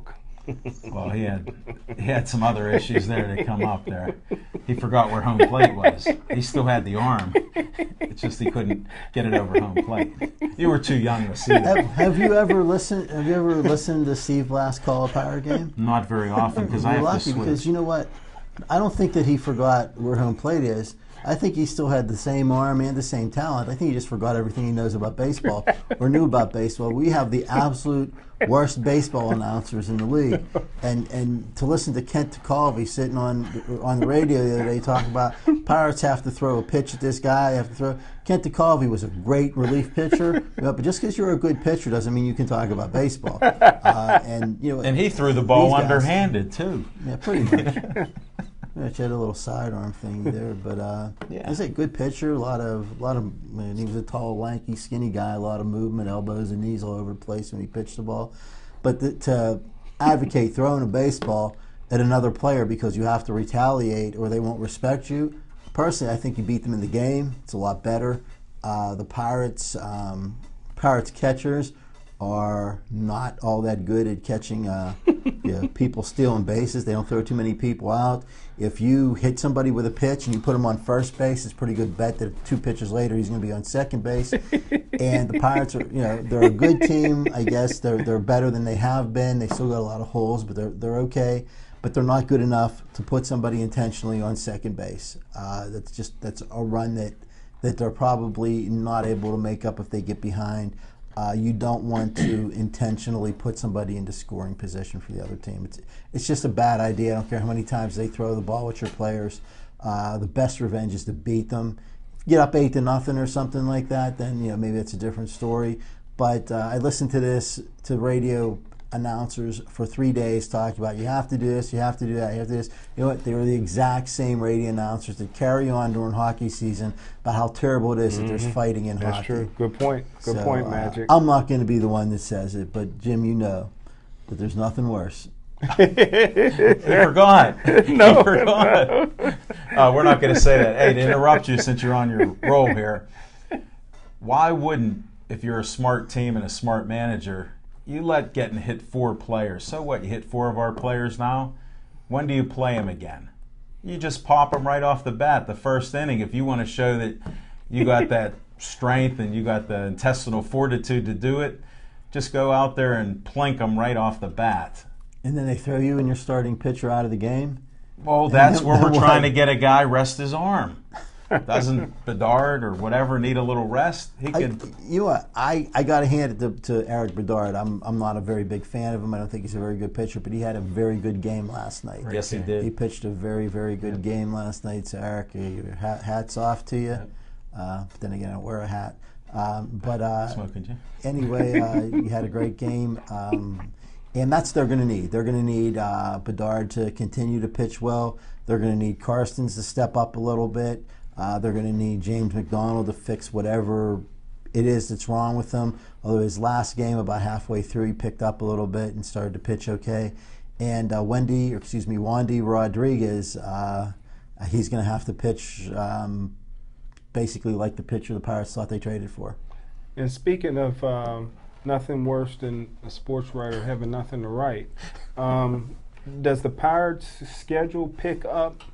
Well, he had he had some other issues there that come up there. He forgot where home plate was. He still had the arm. It's just he couldn't get it over home plate. You were too young to see Have, that. have you ever listened? Have you ever listened to Steve Blass call a Pirate game? Not very often because I You're have to lucky switch. because you know what? I don't think that he forgot where home plate is. I think he still had the same arm and the same talent. I think he just forgot everything he knows about baseball or knew about baseball. We have the absolute worst baseball announcers in the league, and and to listen to Kent Tekulve sitting on on the radio the other day talking about Pirates have to throw a pitch at this guy, have to throw. Kent Tekulve was a great relief pitcher, you know, but just because you're a good pitcher doesn't mean you can talk about baseball. Uh, and you know, And he threw the ball these guys- underhanded too. Yeah, pretty much. Yeah, she had a little sidearm thing there, but uh, Yeah. he's a good pitcher. A lot of, a lot of. I mean, he was a tall, lanky, skinny guy. A lot of movement, elbows and knees all over the place when he pitched the ball. But the, to advocate throwing a baseball at another player because you have to retaliate or they won't respect you. Personally, I think you beat them in the game. It's a lot better. Uh, the Pirates, um, Pirates catchers are not all that good at catching uh, you know, people stealing bases. They don't throw too many people out. If you hit somebody with a pitch and you put him on first base, it's a pretty good bet that two pitches later he's going to be on second base. And the Pirates are, you know, they're a good team. I guess they're they're better than they have been. They still got a lot of holes, but they're they're okay. But they're not good enough to put somebody intentionally on second base. Uh, that's just that's a run that that they're probably not able to make up if they get behind. Uh, you don't want to intentionally put somebody into scoring position for the other team. It's it's just a bad idea. I don't care how many times they throw the ball at your players. Uh, the best revenge is to beat them. If you get up eight to nothing or something like that, then you know maybe it's a different story. But uh, I listened to this to radio announcers for three days talking about you have to do this, you have to do that, you have to do this. You know what? They were the exact same radio announcers that carry on during hockey season about how terrible it is that there's fighting in That's hockey. true. Good point. Good So, point, uh, Magic. I'm not going to be the one that says it, but Jim, you know that there's nothing worse. He forgot. No, he forgot. Uh, we're not going to say that. Hey, to interrupt you since you're on your roll here, why wouldn't, if you're a smart team and a smart manager, you let getting hit four players? So what? You hit four of our players now? When do you play them again? You just pop them right off the bat, the first inning. If you want to show that you got that strength and you got the intestinal fortitude to do it, just go out there and plink them right off the bat. And then they throw you and your starting pitcher out of the game. Well, that's then- where we're then trying what? to get a guy rest his arm. Doesn't Bedard or whatever need a little rest? He I, could. you know what? I, I got to hand it to, to Eric Bedard. I'm I'm not a very big fan of him. I don't think he's a very good pitcher, but he had a very good game last night. Yes, he He did. pitched a very, very good game last night. So, Eric, your hat, hats off to you. Uh, but then again, I don't wear a hat. Um, but uh, Smoking, Jim. anyway, uh, you had a great game. Um, and that's they're going to need. They're going to need uh, Bedard to continue to pitch well. They're going to need Karstens to step up a little bit. Uh, they're going to need James McDonald to fix whatever it is that's wrong with him. Although his last game, about halfway through, he picked up a little bit and started to pitch okay. And uh, Wendy, or excuse me, Wandy Rodriguez, uh, he's going to have to pitch um, basically like the pitcher the Pirates thought they traded for. And speaking of um, nothing worse than a sports writer having nothing to write, um, does the Pirates' schedule pick up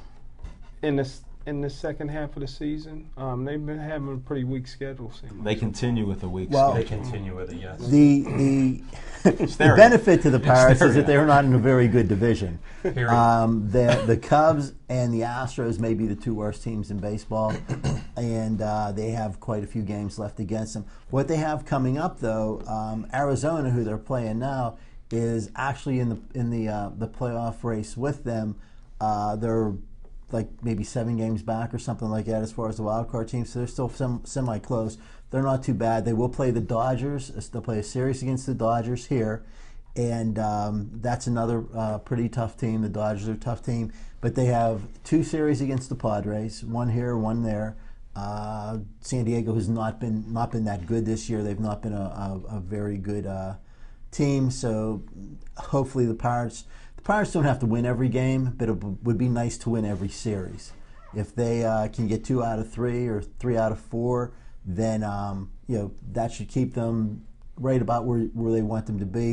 in the in the second half of the season? Um, they've been having a pretty weak schedule. Seems They like. continue with the weak Well- They schedule. continue with it, yes. The the, the Stereo. benefit to the Pirates is Stereo. that they're not in a very good division. Period. Um, the the Cubs and the Astros may be the two worst teams in baseball, and uh, they have quite a few games left against them. What they have coming up, though, um, Arizona, who they're playing now, is actually in the in the uh, the playoff race with them. Uh, they're like maybe seven games back or something like that as far as the wild card team. So they're still sem- semi-close. They're not too bad. They will play the Dodgers. They'll play a series against the Dodgers here. And um, that's another uh, pretty tough team. The Dodgers are a tough team. But they have two series against the Padres, one here, one there. Uh, San Diego has not been not been that good this year. They've not been a, a, a very good uh, team. So hopefully the Pirates... The Pirates don't have to win every game, but it would be nice to win every series. If they uh, can get two out of three or three out of four, then um, you know that should keep them right about where where they want them to be.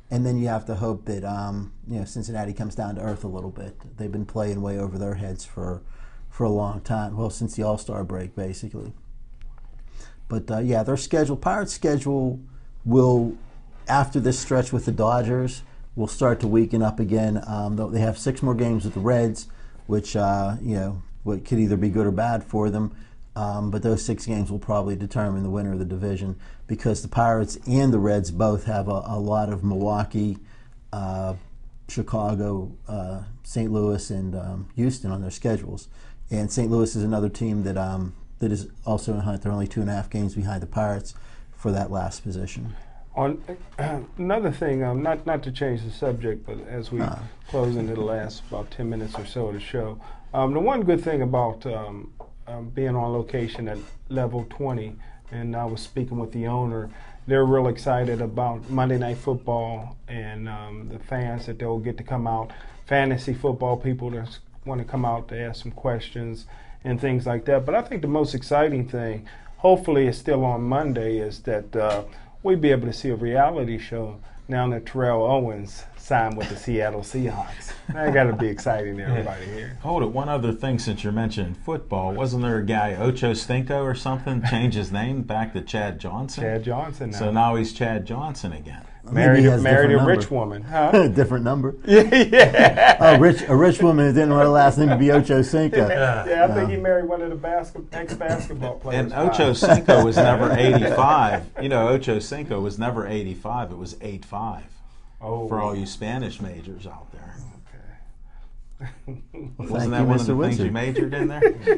And then you have to hope that um, you know Cincinnati comes down to earth a little bit. They've been playing way over their heads for for a long time. Well, since the All-Star break, basically. But uh, yeah, their schedule, Pirates' schedule, will after this stretch with the Dodgers will start to weaken up again. Um, they have six more games with the Reds, which uh, you know what could either be good or bad for them. Um, but those six games will probably determine the winner of the division because the Pirates and the Reds both have a, a lot of Milwaukee, uh, Chicago, uh, Saint Louis, and um, Houston on their schedules. And Saint Louis is another team that um, that is also in hunt. They're only two and a half games behind the Pirates for that last position. On uh, another thing, um, not not to change the subject, but as we Uh. close into the last about ten minutes or so of the show, um, the one good thing about um, um, being on location at Level twenty, and I was speaking with the owner, they're real excited about Monday Night Football and um, the fans that they'll get to come out, fantasy football people that want to come out to ask some questions and things like that. But I think the most exciting thing, hopefully it's still on Monday, is that uh, we'd be able to see a reality show now that Terrell Owens signed with the Seattle Seahawks. That got to be exciting to everybody here. Hold it. One other thing, since you're mentioning football, wasn't there a guy Ocho Stinko or something changed his name back to Chad Johnson? Chad Johnson now. So now he's Chad Johnson again. married Maybe he a, has a married a different rich number. woman. Huh? Different number. yeah. Oh, rich, a rich woman who didn't want her last name to be Ocho Cinco. Yeah, I think he married one of the basket, ex-basketball players. And Ocho Cinco was never eighty-five. You know, Ocho Cinco was never eighty-five. It was eight five. Oh. For all you Spanish majors out there. Okay. Well, Wasn't thank that you, one Mister of the Windsor. things you majored in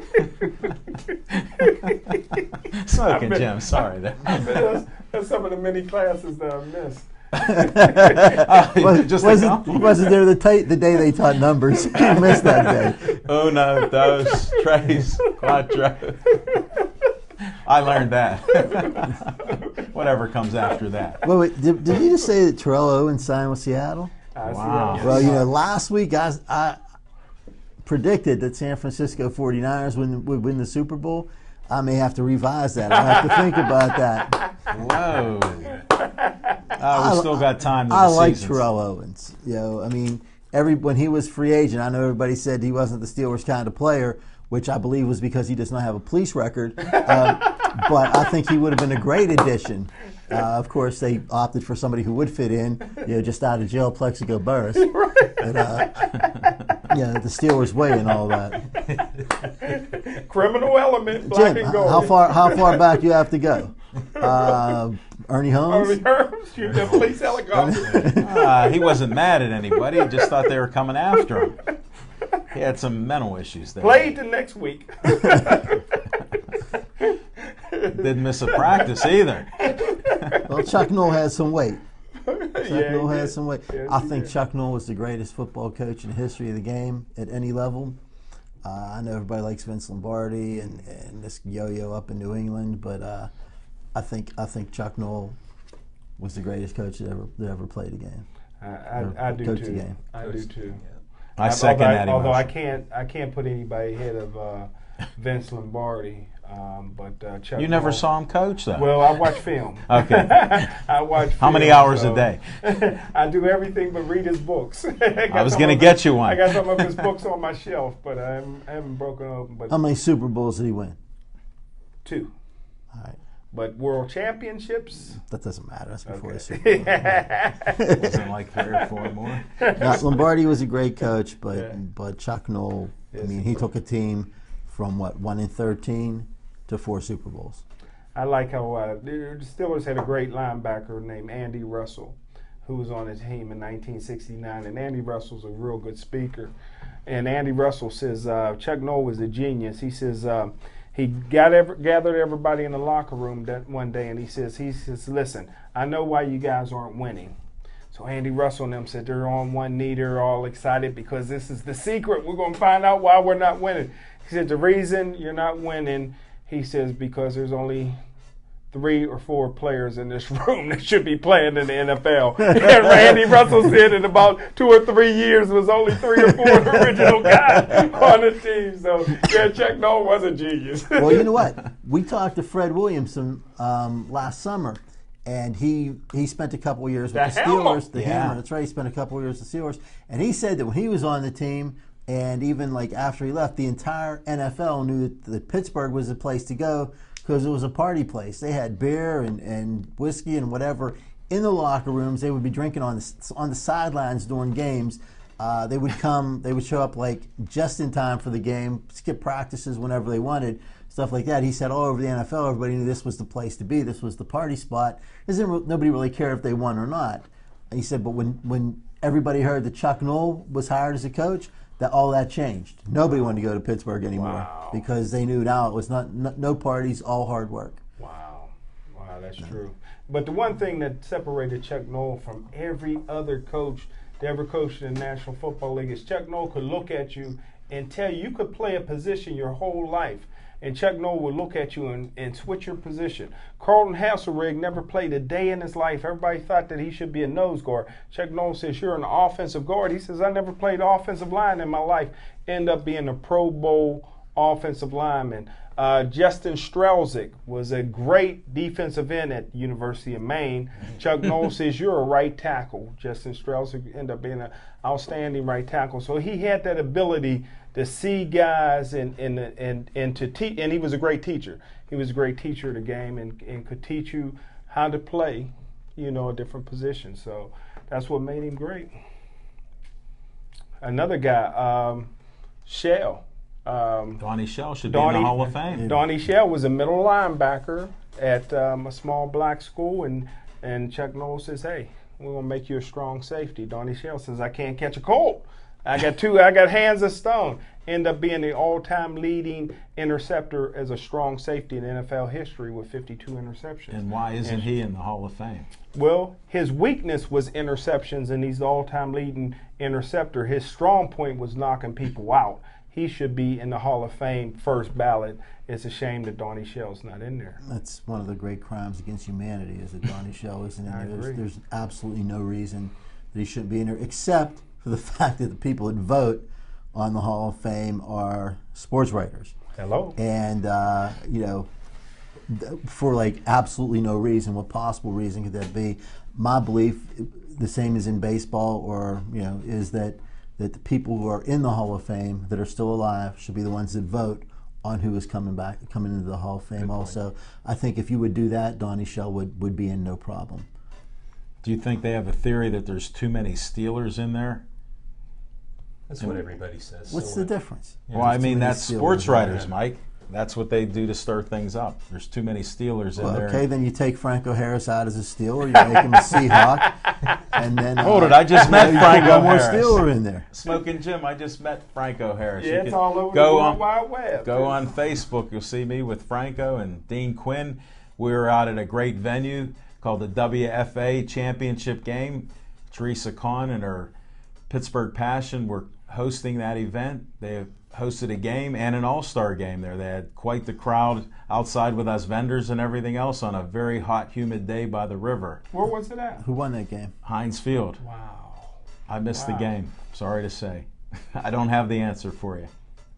there? Smoking, bet- Jim. Sorry. There. that's, that's some of the many classes that I missed. Oh, just like, wasn't, wasn't there the, ta- the day they taught numbers? You missed that day. uno, dos, tres, cuatro. I learned that. Whatever comes after that. Wait, wait, did, did you just say that Terrell Owens signed with Seattle? I see Wow. that. Well, you know, last week I, I predicted that San Francisco forty-niners would, would win the Super Bowl. I may have to revise that. I have to think about that. Whoa. Uh, we still got time to I the like seasons. Terrell Owens. You know, I mean, every when he was free agent, I know everybody said he wasn't the Steelers kind of player, which I believe was because he does not have a police record. Uh, but I think he would have been a great addition. Uh, of course, they opted for somebody who would fit in, you know, just out of jail, Plexico Burris. And, uh, yeah, the Steelers way and all that. Criminal element, black Jim, and gold. how far how far back you have to go? Uh, Ernie Holmes. Ernie Holmes, shoot the police helicopter. Uh, he wasn't mad at anybody. He just thought they were coming after him. He had some mental issues there. Played the next week. Didn't miss a practice either. Well, Chuck Noll had some weight. Chuck Yeah, Noll he had did. some weight. Yes, I he think did. Chuck Noll was the greatest football coach in the history of the game at any level. Uh, I know everybody likes Vince Lombardi and, and this yo-yo up in New England, but uh, I think I think Chuck Noll was the greatest coach that ever that ever played a game. I, I, Or I do coach the too. game. I do too. I second although that I, although I emotion. can't, I can't put anybody ahead of uh, Vince Lombardi. Um, but uh, Chuck You never Noll- saw him coach, though. Well, I watch film. Okay. I watch. How many film, hours so a day? I do everything but read his books. I, I was some going to of get his- you one. I got some of his books on my shelf, but I haven't, I haven't broken open. But How many Super Bowls did he win? two. All right, But world championships. that doesn't matter. That's before Okay. the Super Bowl. Wasn't like three or four more. Now, Lombardi was a great coach, but Yeah. but Chuck Noll, I Yes, mean, he he took a team from what one in thirteen to four Super Bowls. I like how uh, the Steelers had a great linebacker named Andy Russell, who was on his team in nineteen sixty-nine. And Andy Russell's a real good speaker. And Andy Russell says uh, Chuck Noll was a genius. He says uh, he got every, gathered everybody in the locker room that one day, and he says, he says, listen, I know why you guys aren't winning. So Andy Russell and them said they're on one knee, they're all excited because this is the secret. We're going to find out why we're not winning. He said the reason you're not winning, he says, because there's only three or four players in this room that should be playing in the N F L. And Randy Russell said in about two or three years there was only three or four original guys on the team. So yeah, Chuck Noll was a genius. Well, you know what? We talked to Fred Williamson um, last summer, and he he spent a couple of years The with the Hammer. Steelers. The Yeah. Hammer, that's right. He spent a couple of years with the Steelers, and he said that when he was on the team, and even like after he left, the entire N F L knew that, that Pittsburgh was the place to go because it was a party place. They had beer and, and whiskey and whatever in the locker rooms. They would be drinking on the on the sidelines during games. Uh, they would come. They would show up like just in time for the game, skip practices whenever they wanted, stuff like that. He said all over the N F L, everybody knew this was the place to be. This was the party spot. Isn't nobody really cared if they won or not? And he said, but when when everybody heard that Chuck Noll was hired as a coach, that all that changed. Nobody wanted to go to Pittsburgh anymore Wow. because they knew now it was not no, no parties, all hard work. Wow. Wow, that's true. But the one thing that separated Chuck Noll from every other coach that ever coached in the National Football League is Chuck Noll could look at you and tell you you could play a position your whole life. And Chuck Noll would look at you and, and switch your position. Carlton Hasselrig never played a day in his life. Everybody thought that he should be a nose guard. Chuck Noll says, you're an offensive guard. He says, I never played offensive line in my life. End up being a Pro Bowl offensive lineman. Uh, Justin Strelzik was a great defensive end at University of Maine. Chuck Noll says, you're a right tackle. Justin Strelzik ended up being an outstanding right tackle. So he had that ability to see guys and and and, and to teach. And he was a great teacher. He was a great teacher of the game and, and could teach you how to play, you know, a different position. So that's what made him great. Another guy, um, Shell. Um, Donnie Shell should be Donnie, in the Hall of Fame. Donnie Shell was a middle linebacker at um, a small black school, and, and Chuck Noll says, hey, we're going to make you a strong safety. Donnie Shell says, I can't catch a cold. I got two, I got hands of stone. End up being the all-time leading interceptor as a strong safety in N F L history with fifty-two interceptions. And why isn't And- he in the Hall of Fame? Well, his weakness was interceptions, and he's the all-time leading interceptor. His strong point was knocking people out. He should be in the Hall of Fame first ballot. It's a shame that Donnie Shell's not in there. That's one of the great crimes against humanity is that Donnie Shell isn't in I there. There's, agree. there's absolutely no reason that he shouldn't be in there, except for the fact that the people that vote on the Hall of Fame are sports writers. Hello. And, uh, you know, th- for like absolutely no reason. What possible reason could that be? My belief, the same as in baseball, or, you know, is that that the people who are in the Hall of Fame that are still alive should be the ones that vote on who is coming back, coming into the Hall of Fame. Also, I think if you would do that, Donnie Shell would, would be in no problem. Do you think they have a theory that there's too many Steelers in there? That's what everybody says. What's So the what? difference? Well, I There's too mean, many that's Steelers sports in there. writers, Mike. That's what they do to stir things up. There's too many Steelers in Well, there. okay, then you take Franco Harris out as a Steeler, you make him a Seahawk, and then uh, Hold it, I just you met know, you put Franco one more Harris. Steeler in there. Smoking Jim, I just met Franco Harris. Yeah, You it's can all over go the World on, Wide Web. Go on Facebook. You'll see me with Franco and Dean Quinn. We were out at a great venue called the W F A Championship Game. Teresa Kahn and her Pittsburgh Passion were hosting that event. They hosted a game and an all-star game there. They had quite the crowd outside with us vendors and everything else on a very hot, humid day by the river. Where was it at? Who won that game? Heinz Field. Wow. I missed Wow. the game. Sorry to say. I don't have the answer for you.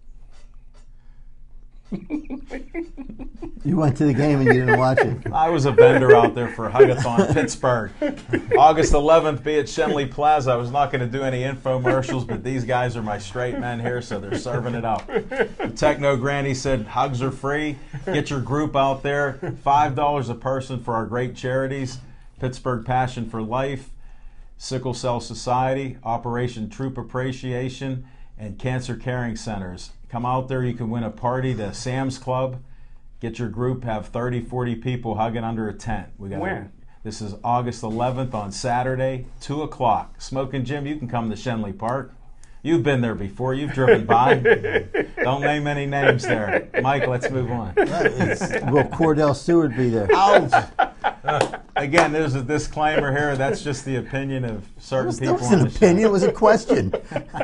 You went to the game and you didn't watch it. I was a vendor out there for Hugathon Pittsburgh. August eleventh, be at Shenley Plaza. I was not going to do any infomercials, but these guys are my straight men here, so they're serving it up. The Techno Granny said hugs are free. Get your group out there. five dollars a person for our great charities. Pittsburgh Passion for Life, Sickle Cell Society, Operation Troop Appreciation, and Cancer Caring Centers. Come out there. You can win a party to Sam's Club. Get your group, have thirty, forty people hugging under a tent. We got When? This is August eleventh on Saturday, two o'clock. Smoking Jim, you can come to Shenley Park. You've been there before. You've driven by. Don't name any names there. Mike, let's move on. Will Cordell Stewart be there? Ouch. Again, there's a disclaimer here. That's just the opinion of certain That people. was on an the show. opinion. It was a question.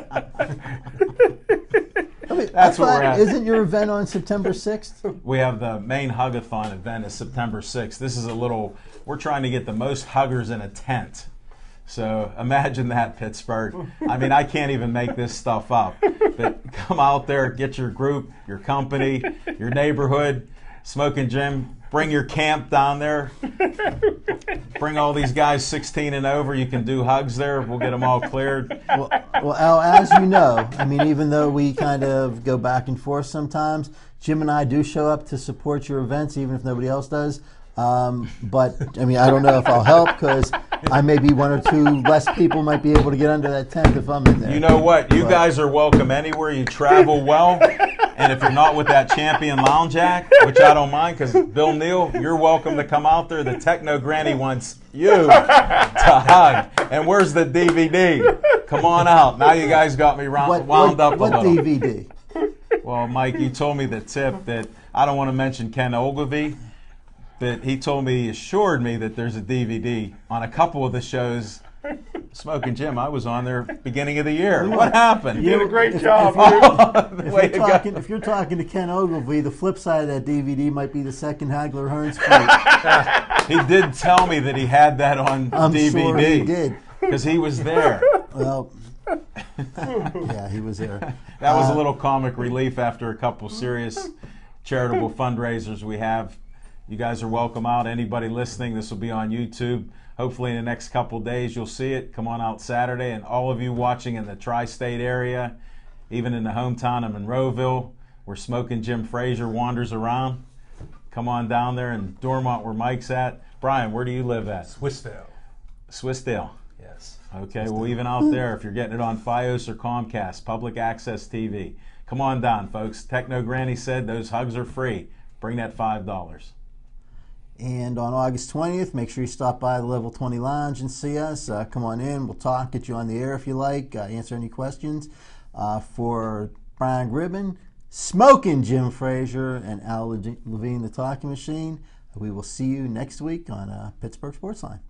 I mean, That's I where thought- we're at. Isn't your event on September sixth? We have the main Hugathon event is September sixth. This is a little, we're trying to get the most huggers in a tent. So imagine that, Pittsburgh. I mean, I can't even make this stuff up. But come out there, get your group, your company, your neighborhood, Smoking Jim, bring your camp down there. Bring all these guys sixteen and over. You can do hugs there. We'll get them all cleared. Well, well, Al, as you know, I mean, even though we kind of go back and forth sometimes, Jim and I do show up to support your events, even if nobody else does. Um, but, I mean, I don't know if I'll help because I may be one or two less people might be able to get under that tent if I'm in there. You know what? You But- guys are welcome anywhere. You travel well. And if you're not with that Champion Lounge Act, which I don't mind because Bill Neal, you're welcome to come out there. The Techno Granny wants you to hug. And where's the D V D? Come on out. Now you guys got me round, What, wound what, up a what little. D V D? Well, Mike, you told me the tip that I don't want to mention Ken Ogilvie, but he told me, he assured me that there's a D V D on a couple of the shows. Smoking Jim, I was on there beginning of the year. What happened? You did a great If- job. if dude. If Way you're, to go. talking, if you're talking to Ken Ogilvie, the flip side of that D V D might be the second Hagler Hearns fight. He did tell me that he had that on I'm D V D. sure he did. Because he was there. Well, yeah, he was there. That was Uh, a little comic relief after a couple serious charitable fundraisers we have. You guys are welcome out. Anybody listening, this will be on YouTube. Hopefully in the next couple days you'll see it. Come on out Saturday. And all of you watching in the tri-state area, even in the hometown of Monroeville, where Smoking Jim Frazier wanders around, come on down there. In Dormont, where Mike's at. Brian, where do you live at? Swissvale. Swissdale. Yes. Okay, well, even out there, if you're getting it on Fios or Comcast, public access T V, come on down, folks. Techno Granny said those hugs are free. Bring that five dollars. And on August twentieth, make sure you stop by the Level twenty Lounge and see us. Uh, come on in. We'll talk, get you on the air if you like, uh, answer any questions. Uh, for Brian Gribben, Smoking Jim Frazier, and Al Levine, the Talking Machine, we will see you next week on uh, Pittsburgh Sportsline.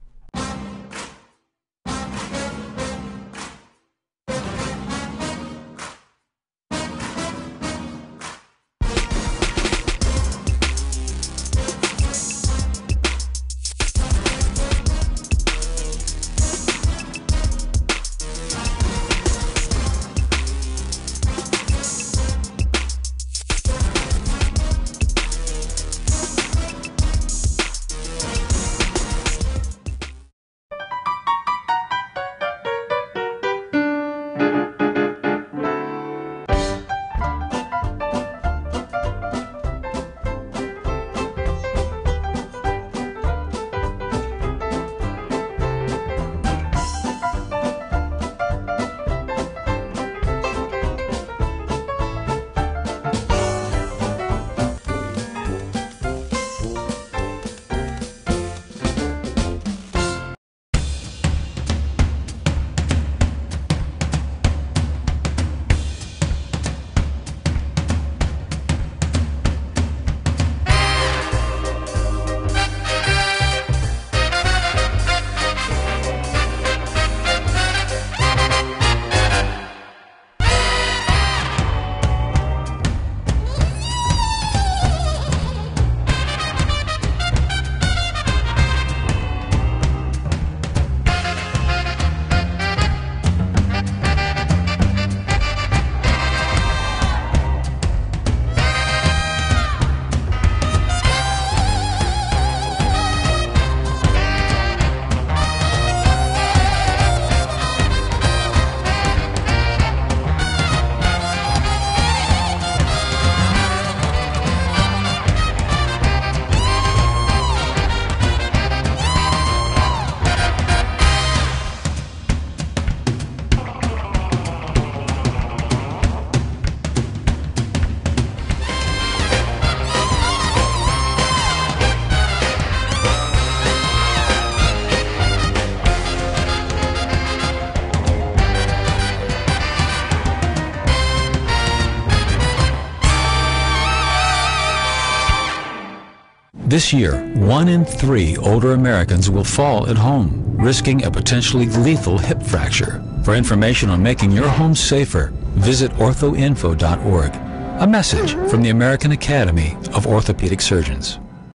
This year, one in three older Americans will fall at home, risking a potentially lethal hip fracture. For information on making your home safer, visit ortho info dot org. A message from the American Academy of Orthopedic Surgeons.